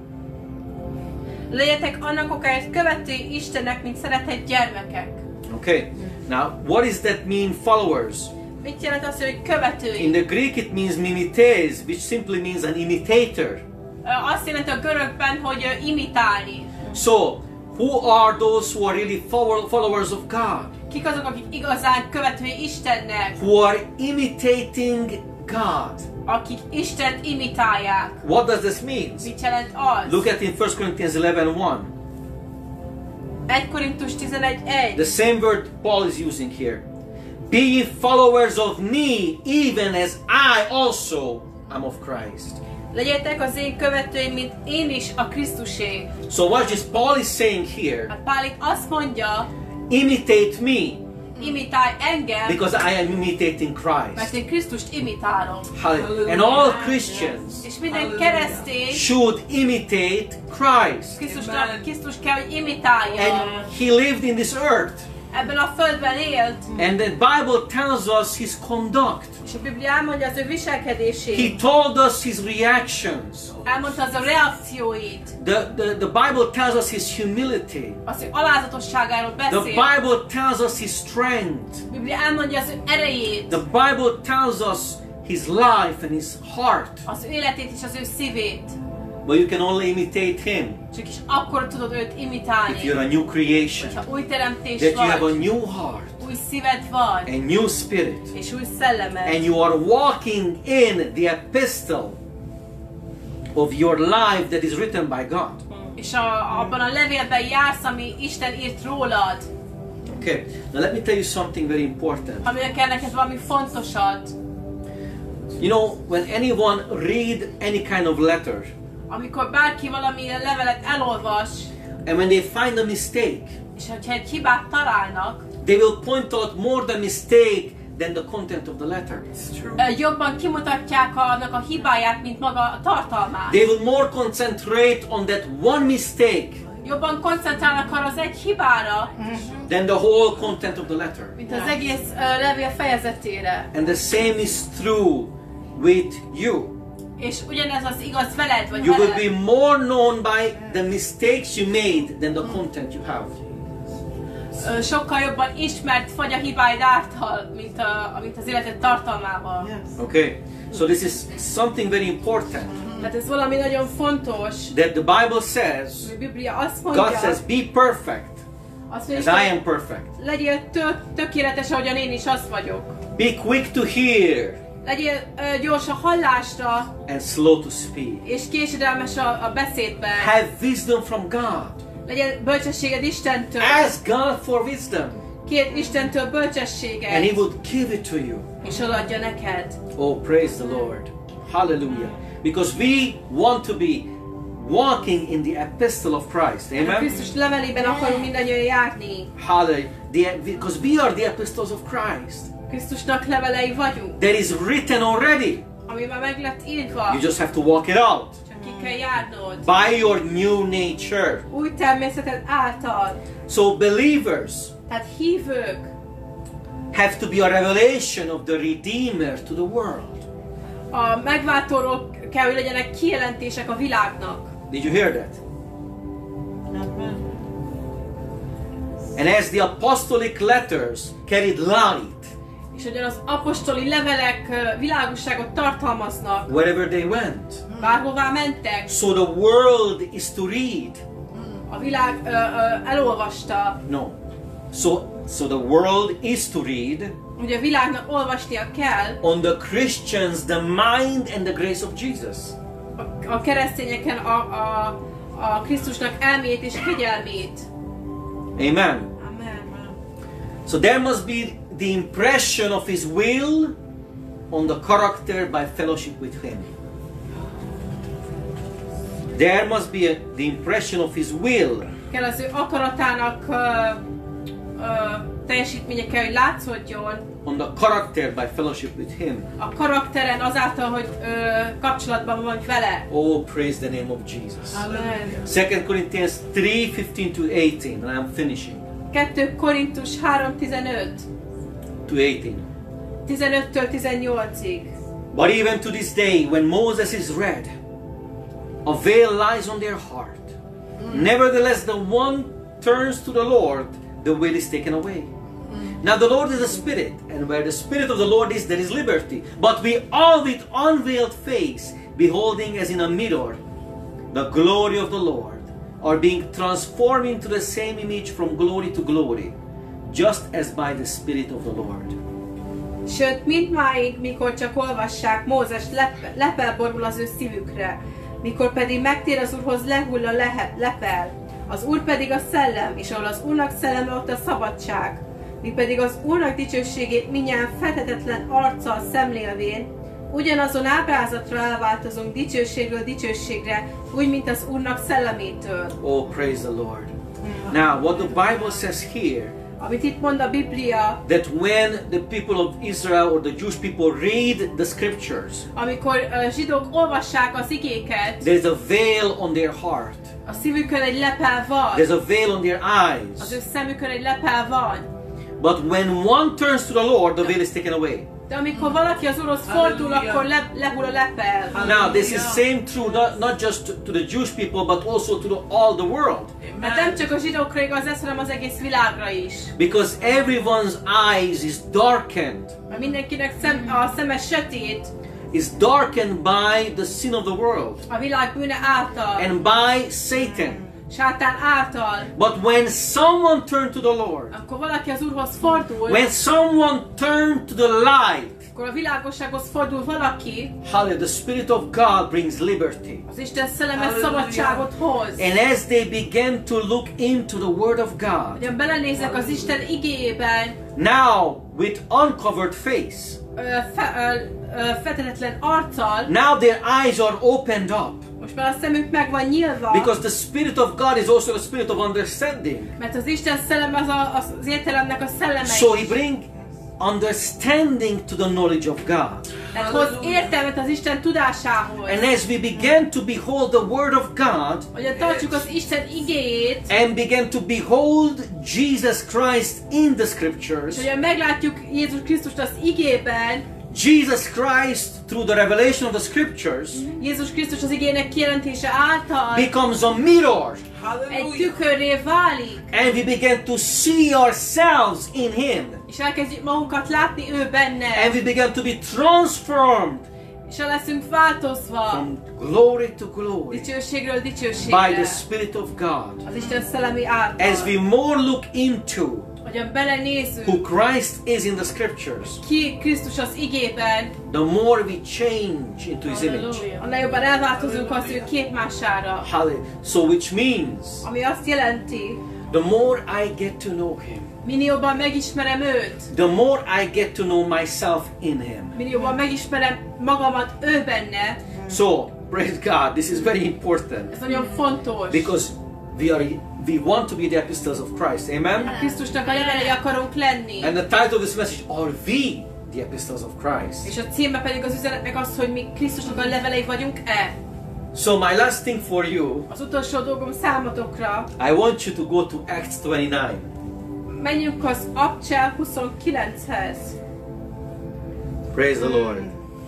Legyetek annak okáért követői Istennek, mint szeretett gyermekek. Okay. Now, what does that mean, followers? Mit jelent az, hogy In követői? the Greek it means mimetes, which simply means an imitator. Ö, Azt jelenti a görögben, hogy ö, imitálni. So, who are those who are really follow- followers of God? Kik azok, akik igazán követői Istennek? Who are imitating God? Akik Istent imitálják. What does this mean? Mit jelent az? Look at in First Corinthians eleven one. egy Korintus tizenegy egy. The same word Paul is using here. Be ye followers of me, even as I also am of Christ. Legyetek az én követőim, mint én is a Krisztusé. So what is Paul is saying here? Hát Pál itt azt mondja, Imitate me, imitálj engem, because I am imitating mert Christ. én Krisztust imitálom. Hallelujah. And all Christians És minden keresztény should imitate Christ. Krisztusnak, Krisztus kell, hogy imitálja. And he lived in this earth. Ebben a földben élt, And the Bible tells us his conduct. és a Biblia elmondja az ő viselkedését. He told us his reactions. Elmondta az a reakcióit. The, the, the Bible tells us his humility. Az ő alázatosságáról The beszél. Bible tells us his strength. A Biblia elmondja az ő erejét, The Bible tells us his life and his heart. az ő életét és az ő szívét. But you can only imitate him Csak is akkor tudod őt if imitálni, you're a new creation. ha új teremtés That you have a vagy, new heart, új szíved van, a new spirit. és új szellemed. And you are walking in the epistle of your life that is written by God. És a, abban a levélben jársz, ami Isten írt rólad. Okay, now let me tell you something very important. Amire kell neked valami fontosat. You know, when anyone read any kind of letter, Amikor bárki valamilyen levelet elolvas, and when they find a mistake, és hogyha egy hibát találnak, they will point out more the mistake than the content of the letter. ö, jobban kimutatják annak a hibáját, mint maga a tartalmát. They will more concentrate on that one mistake Jobban koncentrálnak arra az egy hibára, than the whole content of the letter. mint az egész ö, levél fejezetére. And the same is true with you. És ugyanez az igaz veled, vagy You will veled. be more known by the mistakes you made than the content you have. Ö, sokkal jobban ismert vagy a hibáid által, mint, a, mint az életed tartalmával. Okay, so this is something very important Tehát ez valami nagyon fontos. that the Bible says. A Biblia azt mondja, God says, "Be perfect, azt as mondja, I am perfect. legyél tök, tökéletes, ahogyan én is az vagyok. Be quick to hear Legyél ö, gyors a hallásra, and slow to speak. és késedelmes a, a beszédben. Have wisdom from God. Legyen bölcsességed Istentől. Ask God for wisdom. Kér Istentől and He bölcsességet, would give it to you. és adja neked. Oh, praise the Lord. Hallelujah. Because we want to be walking in the epistle of Christ. A Amen. Krisztus levelében akarunk mindannyian járni. Hallelujah. The- Because we are the epistles of Christ. Krisztusnak levelei vagyunk, That is written already. ami már meg lett írva. You just have to walk it out. Csak ki kell járnod. By your new nature. Új természeted által. So believers Tehát hívők have to be a revelation of the Redeemer to the world. a megváltóról kell, hogy legyenek kijelentések a világnak. Did you hear that? And as the apostolic letters carried light És hogy az apostoli levelek ö, világosságot tartalmaznak, wherever they went, bárhová mentek, so the world is to read. a világ ö, ö, elolvasta, No. So, so the world is to read hogy a világnak olvasnia kell on the Christians the mind and the grace of Jesus. a, a keresztényeken a, a, a Krisztusnak elmét és kegyelmét. Amen. Amen. So there must be the impression of His will on the character by fellowship with Him. There must be a, the impression of His will Kell az ő akaratának ö, ö, teljesítménye kell, hogy látszódjon on the character by fellowship with Him. a karakteren azáltal, hogy ö, kapcsolatban vagy vele. Oh, praise the name of Jesus. Amen. Second Corinthians three fifteen to eighteen, and I'm finishing. kettő Korintus három tizenöt, To eighteen. tizenöttől tizennyolcig. But even to this day, when Moses is read, a veil lies on their heart. Nevertheless, the one turns to the Lord, the veil is taken away. Now the Lord is a spirit, and where the spirit of the Lord is, there is liberty. But we all with unveiled face, beholding as in a mirror the glory of the Lord, are being transformed into the same image from glory to glory, just as by the Spirit of the Lord. Sőt, mindmáig, mikor csak olvassák, Mózes lep- lepel borul az ő szívükre, mikor pedig megtér az Úrhoz, lehull a lehe- lepel. Az Úr pedig a szellem, és ahol az Úrnak szelleme, ott a szabadság. Mi pedig az Úrnak dicsőségét mindjárt fethetetlen arccal szemlélvén, ugyanazon ábrázatra elváltozunk dicsőségről dicsőségre, úgy, mint az Úrnak szellemétől. Oh, praise the Lord. Now, what the Bible says here, Amit itt mond a Biblia, that when the people of Israel or the Jewish people read the scriptures, amikor a zsidók olvassák az igéket, there's a veil on their heart. a szívükön egy lepel van, There's a veil on their az eyes. ő szemükön egy lepel van. But when one turns to the Lord, the veil is taken away. De amikor valaki az Úrhoz fordul, Hallelujah. akkor le, lehull a lepel. Now, this is same true not, not just to, to the Jewish people, but also to the, all the world. Mert nem csak a zsidókra igaz ez, hanem az egész világra is. Because everyone's eyes is darkened. Mert mindenkinek szem, a szeme sötét Is darkened by the sin of the world a világ bűne által, and by Satan. sátán által. But when someone turned to the Lord, Akkor valaki az Úrhoz fordul, when someone turned to the light, akkor a világossághoz fordul valaki, hallelujah, the Spirit of God brings liberty. az Isten szelleme Hallelujah. szabadságot hoz. And as they began to look into the Word of God, Ugyan belenézek az Isten igéjében, now with uncovered face, ö, fe, ö, ö, fethetetlen arccal, now their eyes are opened up. most már a szemük meg van nyílva, Because the Spirit of God is also the Spirit of understanding. mert az Isten szelleme az, a, az értelemnek a szelleme So He is. brings understanding to the knowledge of God. Tehát hoz értelmet az Isten tudásához. And as we began to behold the Word of God, Hogy tartsuk az Isten igéjét, and began to behold Jesus Christ in the és Scriptures, hogy meglátjuk Jézus Krisztust az igében, Jesus Christ, through the revelation of the Scriptures, Jézus Krisztus az igének kijelentése által becomes a mirror, egy Hallelujah. tükörré válik, and we begin to see ourselves in Him, és elkezdjük magunkat látni ő benne, and we begin to be transformed és el leszünk változva from glory to glory dicsőségről by the dicsőségre Spirit of God. az Isten szellemi által. As we more look into Hogyan belenézünk, who Christ is in the Scriptures, ki Krisztus az igében, the more we change into His image. Hallelujah. annál jobban elváltozunk az ő képmására. Hallelujah. So which means Ami azt jelenti, the more I get to know Him, minél jobban megismerem őt, the more I get to know myself in Him. minél jobban megismerem magamat ő benne. So, praise God, this is very important Ez nagyon fontos. because we are we want to be the epistles of Christ. Amen. Krisztusnak a levelei akarunk lenni. And the title of this message, are we the epistles of Christ? És a címe pedig az üzenetnek az, hogy mi Krisztusnak a levelei vagyunk-e. So my last thing for you, Az utolsó dolgom számotokra, I want you to go to Acts twenty-nine. menjünk az Abcsel huszonkilenchez. Praise the Lord.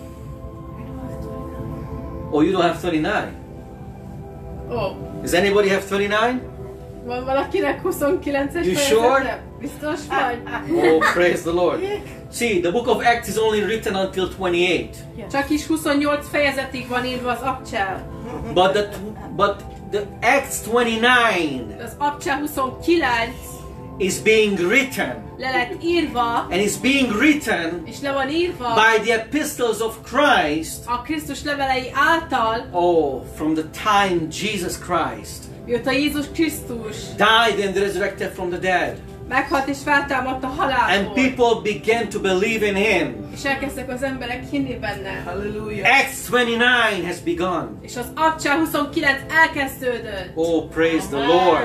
Oh, you don't have thirty-nine? Ó, oh, Does anybody have thirty-nine? van valakinek huszonkilences You fejezete? sure? Biztos vagy? Oh, praise the Lord. See, the book of Acts is only written until twenty-eight. Csak is huszonnyolc fejezetig van írva az Abcsel. But the but the Acts twenty-nine Az Abcsel huszonkilenc is being written, le lett írva, and is being written és le van írva by the epistles of Christ. a Krisztus levelei által, Oh, from the time Jesus Christ mióta Jézus Krisztus died and resurrected from the dead, meghalt és feltámadt a and halálból, people began to believe in Him. és elkezdtek az emberek hinni benne. Hallelujah. Acts twenty-nine has begun. És az Abcsel huszonkilenc elkezdődött. Oh, praise the Lord.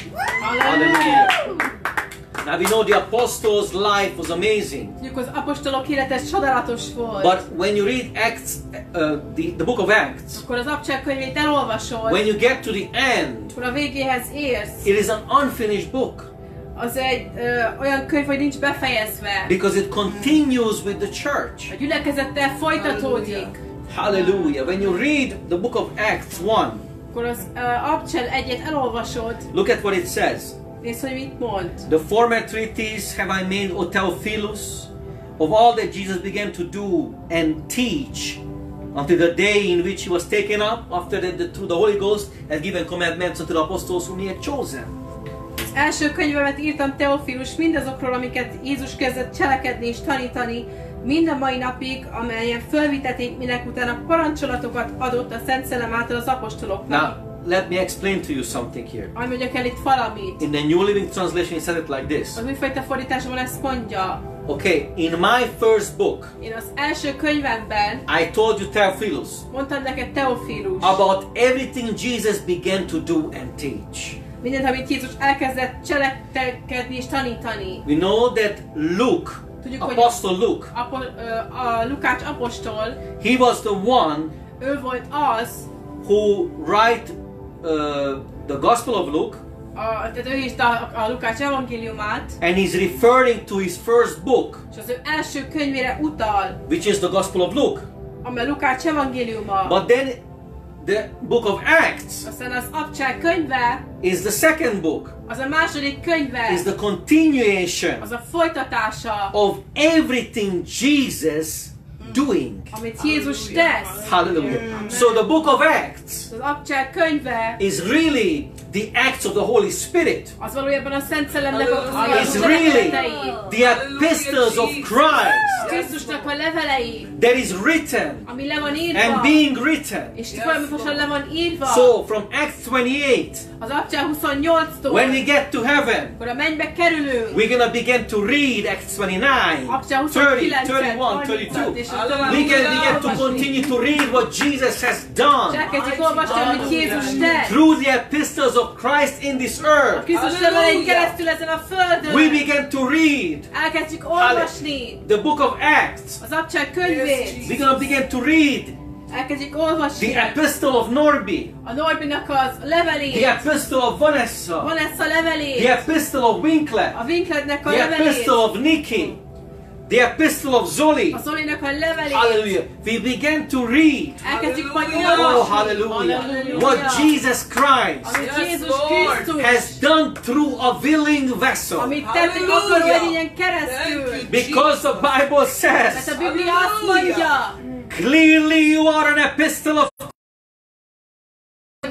Hallelujah. Now we know the apostles' life was amazing. Tudjuk, az apostolok élete csodálatos volt. But when you read Acts, uh, the, the book of Acts, Akkor az Abcsel könyvét elolvasod, when you get to the end, akkor a végéhez érsz. it is an unfinished book Az egy ö, olyan könyv, hogy nincs befejezve. because it continues with the church. A gyülekezettel folytatódik. Hallelujah. When you read the book of Acts one, Akkor az ö, Abcsel egyet elolvasod, look at what it says. nézd, hogy mit mond. The former treatise have I made, O Theophilus, of all that Jesus began to do and teach until the day in which he was taken up, after that the, through the Holy Ghost had given commandments unto the apostles whom he had chosen. Az első könyvemet írtam, Teofilus, mindazokról, amiket Jézus kezdett cselekedni és tanítani, mind a mai napig, amelyen fölvitetik, minek utána parancsolatokat adott a Szent Szellem által az apostoloknak. Now, let me explain to you something here. Hogy mondjak el itt valamit. In the New Living Translation, it said it like this. Az újfajta fordításban ezt mondja. Okay, in my first book, Én az első könyvemben I told you, Theophilus, mondtam neked, Teofilus, about everything Jesus began to do and teach. mindent, amit Jézus elkezdett cselekedni és tanítani. We know that Luke, Tudjuk, hogy Apostle Luke, Apo, ö, a Lukács apostol, he was the one ő volt az, who write uh, the Gospel of Luke, a, tehát ő írta a, a Lukács evangéliumát, and he's referring to his first book, és az ő első könyvére utal, which is the Gospel of Luke. amely Lukács evangéliuma. But then the book of Acts Aztán az Abcsel könyve, is the second book, az a második könyve, is the continuation az a folytatása, of everything Jesus doing. amit Jézus tesz. Hallelujah. So the book of Acts Az Abcsel könyve, is really the acts of the Holy Spirit. az valójában a Szent Szellemnek a It's really the epistles of Christ Krisztusnak a levelei, that is written ami le van and írva, being written. és folyamatosan le van írva. So from Acts twenty-eight, Az Abcsel huszonnyolctól, when we get to heaven, akkor a mennybe kerülünk, we're gonna begin to read Acts twenty-nine, Abcsel thirty, huszonkilenc, thirty-one, thirty-two. és a tovább We can begin to olvasni. continue to read what Jesus has done Elkezdjük olvasni, amit Jézus tett. through the epistles of Christ in this A earth. Krisztus levelein keresztül ezen a földön. We began to read Elkezdjük olvasni the book of Acts. az Abcsel könyvét. We're gonna begin to read Elkezdjük olvasni the epistle of Norby, a Norbinak az the levelét, epistle of Vanessa, Vanessa the levelét, epistle of Winkler, a Winklernek a the levelét, epistle of Nikki, the epistle of Zoli. a Zolinak a levelét. Hallelujah. We began to read. Elkezdjük majd Hallelujah. Oh, olvasni. hallelujah. Hallelujah. What Jesus Christ Amit Yes, Jézus Lord. Krisztus, has done through a willing vessel. amit tett egy Hallelujah. akaró erényen keresztül. Thank you. Because the Bible Mert says, a Biblia azt mondja, clearly you are an epistle of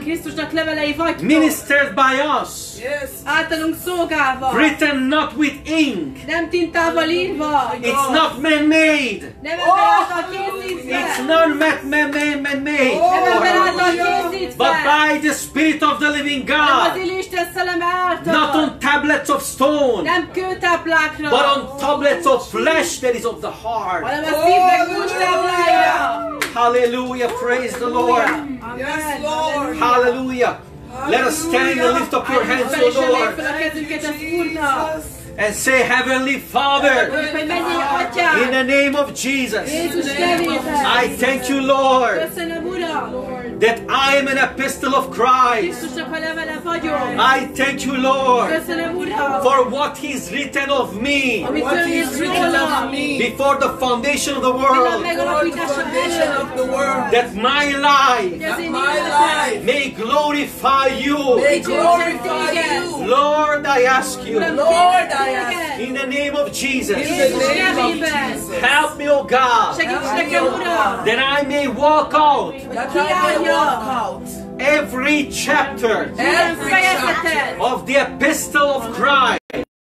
Krisztusnak levelei vagytok. ministered by us, Yes. Általunk szolgálva. written not with ink. Nem tintával írva. It's not man-made. Nem ember által készítve. It's not man-made. Nem ember által készítve. But by the Spirit of the living Nem az God. élő Isten szelleme által. Not on tablets of stone, Nem kőtáblákra. but on tablets of flesh that is of the heart. hanem a szívnek kulcstáblája. Hallelujah. Praise the Lord. Yes, Lord. Hallelujah. Let us stand and lift up your hands, O Lord, Fel a kezünket az Úrnak. and say, Heavenly Father, Hogy menjél, Atyám. in the name of Jesus, Jézus nevében. I thank you, Lord, Köszönöm, Uram. that I am an epistle of Christ. Krisztusnak a levele vagyok. I thank you, Lord, Köszönöm, Uram. for what He's written of me Amit ő írt rólam. before the foundation of the Minden world, megalapítása Foundation előtt. of the world. that my life Az én My életem. life may glorify you. may glorify you. Lord, I ask you, Uram, Lord, I kérlek ask téged. in the name of Jesus, In the Jézus name of nevében. Jesus, help me, O God, Segíts nekem, Uram. that I may walk out that I may walk out every chapter Minden every fejezetet. of the epistle of Christ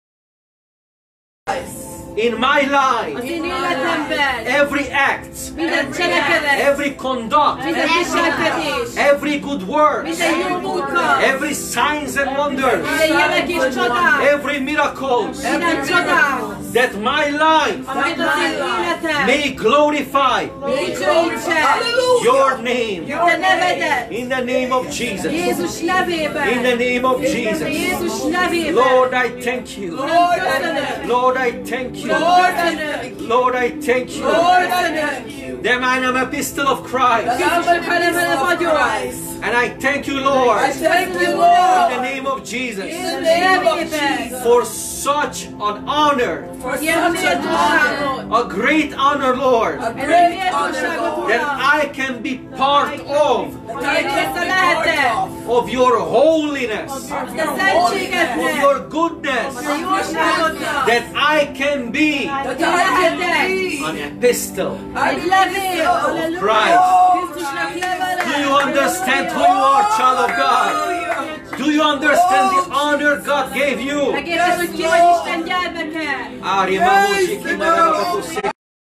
in my Az life, én életemben. every act, Minden cselekedet. every conduct, Minden viselkedés. every good work, Minden jó munka. every signs and wonders, Minden jelek és csodák. every miracles, Minden csodák. that my life Amit az én életem. may glorify Dicsőítse. your name Te nevedet. in the name of Jesus. Jézus nevében. In the name of Jesus. Jézus nevében. Lord, I thank you. Uram, köszönöm. Lord, I thank you. Lord, I thank you. Lord, I thank you. Lord, I thank you. That I am a epistle of Christ. Krisztusnak a levele vagyok. Christ. And I thank you, Lord, I thank you, in Lord, the name of Jesus, in the name of Nevében. Jesus, for such an honor, for Ilyen such a méltóságot. a great honor, Lord, a Egy great méltóságot, honor, Lord, that Uram. I can be part of, that I can be part of, of your holiness, of Te your of szentségednek. your goodness, A jóságodnak. that I can be that I can be an epistle. Egy levél. Halleluja. Christ. Krisztusnak levele. Do you understand who you are, child of God? Do you understand the honor God gave you? Megérted, hogy ki vagy Isten gyermeke? Ari mamuji kimarabakuse.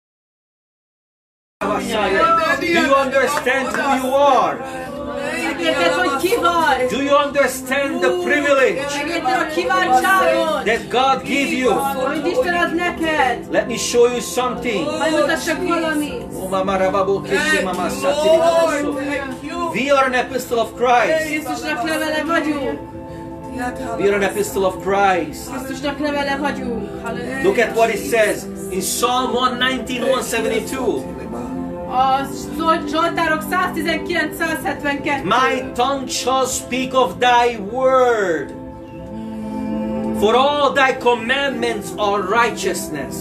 Do you understand who you are? Megérted, hogy ki vagy? Do you understand the privilege Megérted a kiváltságot? that God gave you? Amit Isten ad neked. Let me show you something. Majd mutassak valamit. Oh, mama rababo kese, mama satiri Lord, baboso. thank you. We are an epistle of Christ. Krisztusnak levele vagyunk. We are an epistle of Christ. Krisztusnak levele vagyunk. Halleluja. Look at what it says in Psalm one nineteen, one seventy-two. A Zsolt- Zsoltárok száz tizenkilenc száz hetvenkettő. My tongue shall speak of thy word, for all thy commandments are righteousness.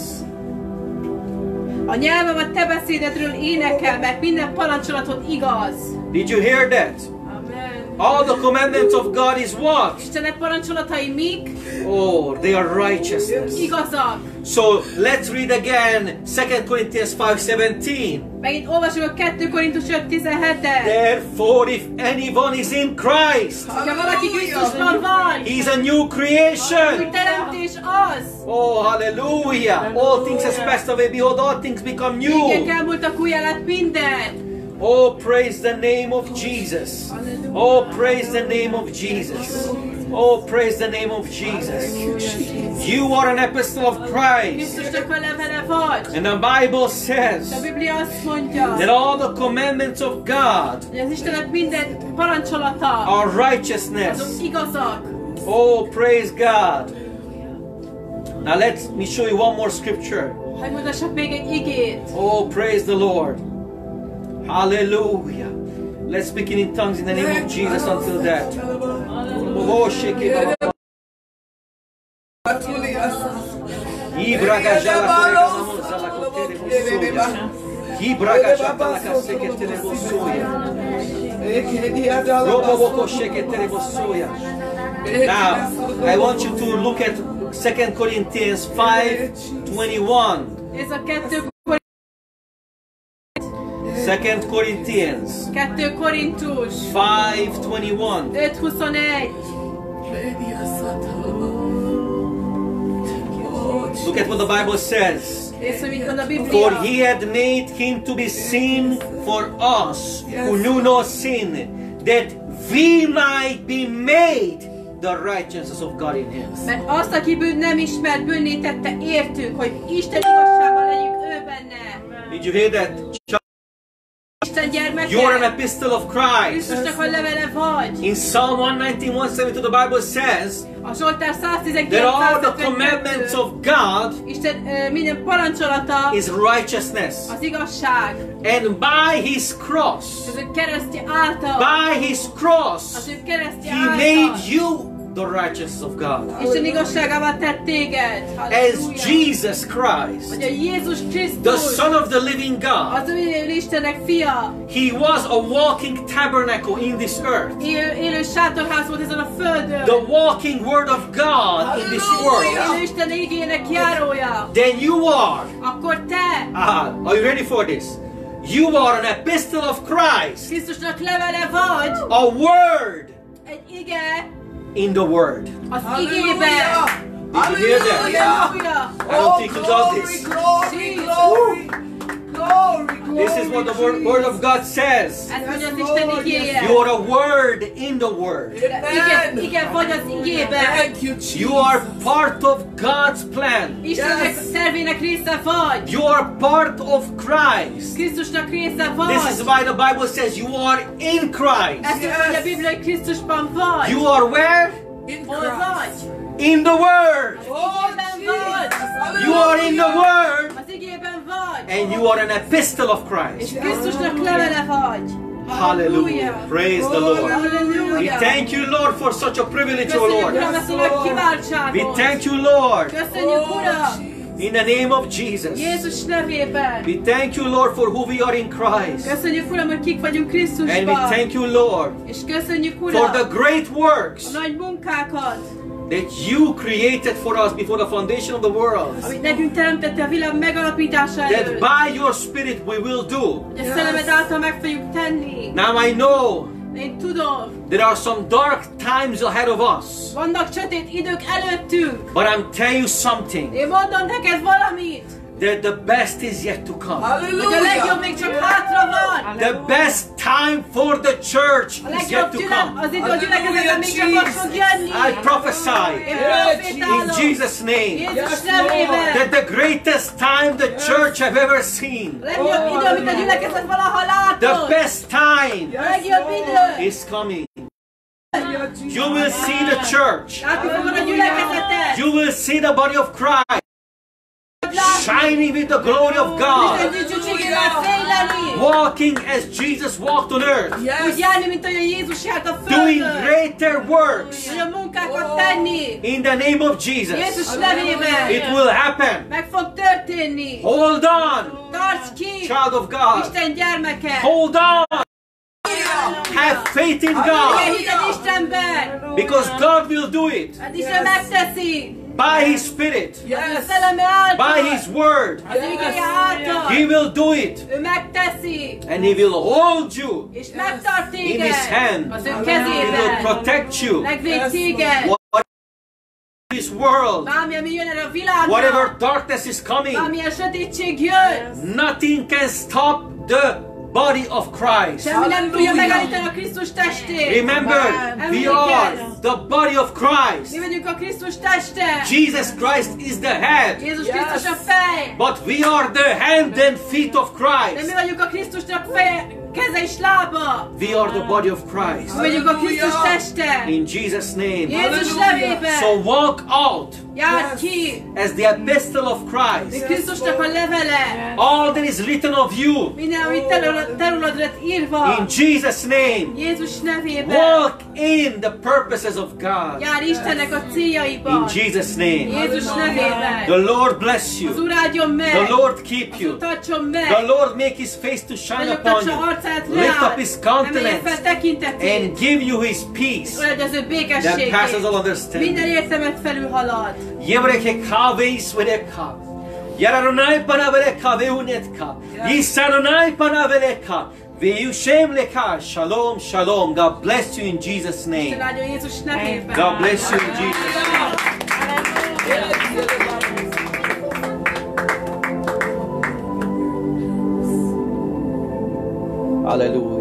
A nyelvem a te beszédedről énekel, mert minden parancsolatod igaz. Did you hear that? Amen. All the commandments of God is what? Istenek parancsolatai mik? Oh, they are righteousness. Igazak. So let's read again Second Corinthians five seventeen. Megint olvasjuk a kettő Korintus öt tizenhetet. Therefore, if anyone is in Christ, Ha valaki Krisztusban van, he's a new új creation. teremtés az. Oh, hallelujah. All things has passed away. Behold, all things become Régek new. elmúltak, újjá lett minden. Oh, praise the name of Jesus. Oh, praise the name of Jesus. Oh, praise the name of Jesus. You are an epistle of Christ. Krisztusnak a levele vagy. And the Bible says A Biblia azt mondja, that all the commandments of God hogy az Istennek minden parancsolata are righteousness. azok igazak. Oh, praise God. Now let me show you one more scripture. Hogy mutassak még egy igét. Oh, praise the Lord. Hallelujah. Let's speak in tongues in the name of Jesus until that. Oh, shake it. Ibraga jala korega mamonza la kotere bosoya. Ibraga jala kaseke tere bosoya. Robo boko sheke tere bosoya. Now, I want you to look at Second Corinthians five twenty-one. Ez a kettő Second Corinthians kettő Korintus five twenty-one. öt huszonegy. Look at what the Bible says. És hogy mit mond a For Biblia? he had made him to be sin for us who knew no sin, that we might be made the righteousness of God in him. Mert azt, aki bűn nem ismert, bűnné tette értünk, hogy Isten igazságban legyünk ő benne. Did you hear that? Isten gyermeke, You are an epistle of Christ. Krisztusnak a levele vagy. In Psalm one nineteen, one seventy-two, the Bible says A Zsoltár that száztizenkilenc all the commandments of God Isten ö, minden parancsolata is righteousness. az igazság. And by his cross, Az ő keresztje által, by his cross, az ő keresztje he által, made you the righteousness of God. Isten igazságával tett téged. As Halleluja. Jesus Christ, Hogy a Jézus the Krisztus, Son of the living God, az ő élő Istennek fia, he was a walking tabernacle in this earth. élő, élő sátorház volt ezen a földön. The walking word of God in this world. Élő Isten égének járója. Then you are, Akkor te, ah, are you ready for this? You are an epistle of Christ, Krisztusnak levele vagy, a word egy ige in the word. az igében. Did you hear that? Halleluja. I don't think you got this. Glory, glory, glory, This is what the word, word of God says. Ez mondja az Isten igéje. You are a word in the word. Igen, igen, vagy az igében. Thank you, Jesus. You are part of God's plan. Istennek tervének része vagy. You are part of Christ. Krisztusnak része vagy. This is why the Bible says you are in Christ. Ezt yes. mondja a Biblia, hogy Krisztusban vagy. You are where? In Hol Christ. vagy? In the Word. Oh, Jesus. You are in the Word. Az igében vagy. And you are an epistle of És Christ. Krisztusnak levele vagy. Hallelujah. Praise the Lord. We Halleluja. thank you, Lord, for such a privilege, O Köszönjük, Lord. Uram, ezt a nagy We kiváltságot. thank you, Lord, Köszönjük, Uram. in the name of Jesus. Jézus nevében. We thank you, Lord, for who we are in Christ. Köszönjük, Uram, hogy kik vagyunk And we Krisztusban. thank you, Lord, És köszönjük, for Uram, the great works a nagy munkákat, that you created for us before the foundation of the world. amit nekünk teremtette a világ megalapítása That előtt. by your Spirit we will do. Hogy a szellemed által meg fogjuk tenni. Now I know Én tudom, there are some dark times ahead of us. vannak sötét idők előttünk. But I'm telling you something, Én mondom neked valamit, that the best is yet to come. hogy a legjobb még csak hátra van. The best time for the church A is yet legjobb to gyülem, come. az idő a gyülekezetben még csak most fog jönni. I prophesy Én in profétálok. Jesus' name Jézus nevében. that the greatest time the church have ever seen, A legjobb idő, amit a gyülekezet valaha the látott. best time A legjobb idő. is coming. You will see the church. Látni fogod a gyülekezetet. You will see the body of Christ shining with the glory of God, Isten dicsőségével fényleni. walking as Jesus walked on earth, Úgy Yes. járni, mint ahogyan Jézus járt a doing földön. greater works Olyan munkákat tenni. in the name of Jesus. Jézus nevében. It will happen. Meg fog történni. Hold on, Tarts ki. child of God. Isten gyermeke. Hold on. Have faith in Igen, God, hited Istenben. because God will do it Hát Isten megteszi. by His Spirit, A Yes. szelleme által. by His word. Az igéje által. He will do it, Ő megteszi. and He will hold you. És megtart In téged. his hand. Az ő He will kezében. protect you. Megvéd téged. What this world, Bármi, ami jön erre a világra. whatever darkness is coming, Bármilyen sötétség jön. nothing can stop the body of Christ. Semmi nem tudja Hallelujah. megállítani a Krisztus testét. Remember, we are the body of Mi Christ. vagyunk a Krisztus teste. Jesus Christ is the head, Jézus Yes. Krisztus a fej. but we are the hand and feet of De mi Christ. vagyunk a Krisztusnak feje, keze és lába. We are the body of Christ. Mi vagyunk a Krisztus teste. In Jesus' name. Jézus Hallelujah. nevében. So walk out Járd ki. as the epistle of Mi Christ. Krisztusnak a levele. All that is written of you, Minden, amit te rólad- te rólad lett írva. in Jesus' name. Jézus nevében. Walk in the purposes of God. Jár Istennek a In céljaiban. Jesus' name. Jézus nevében. The Lord bless Az you. Úr áldjon meg. The Lord keep Az you. Úr tartson meg. The Lord make His face to shine upon Nagyobbtassa you. arcát Lift leáll. up His Emelje fel countenance tekintetét. and give you His peace Olyan az ő that békességét. passes all Minden understanding. értelmet felülhalad. Yevreke kaveis vereka. Yaranai panaveleka veunetka. Yisaranai panaveleka. Veushem leka. Shalom, shalom. God bless you in Jesus' name. Isten áldjon Jézus nevében. God bless you in Jesus' name. Hallelujah.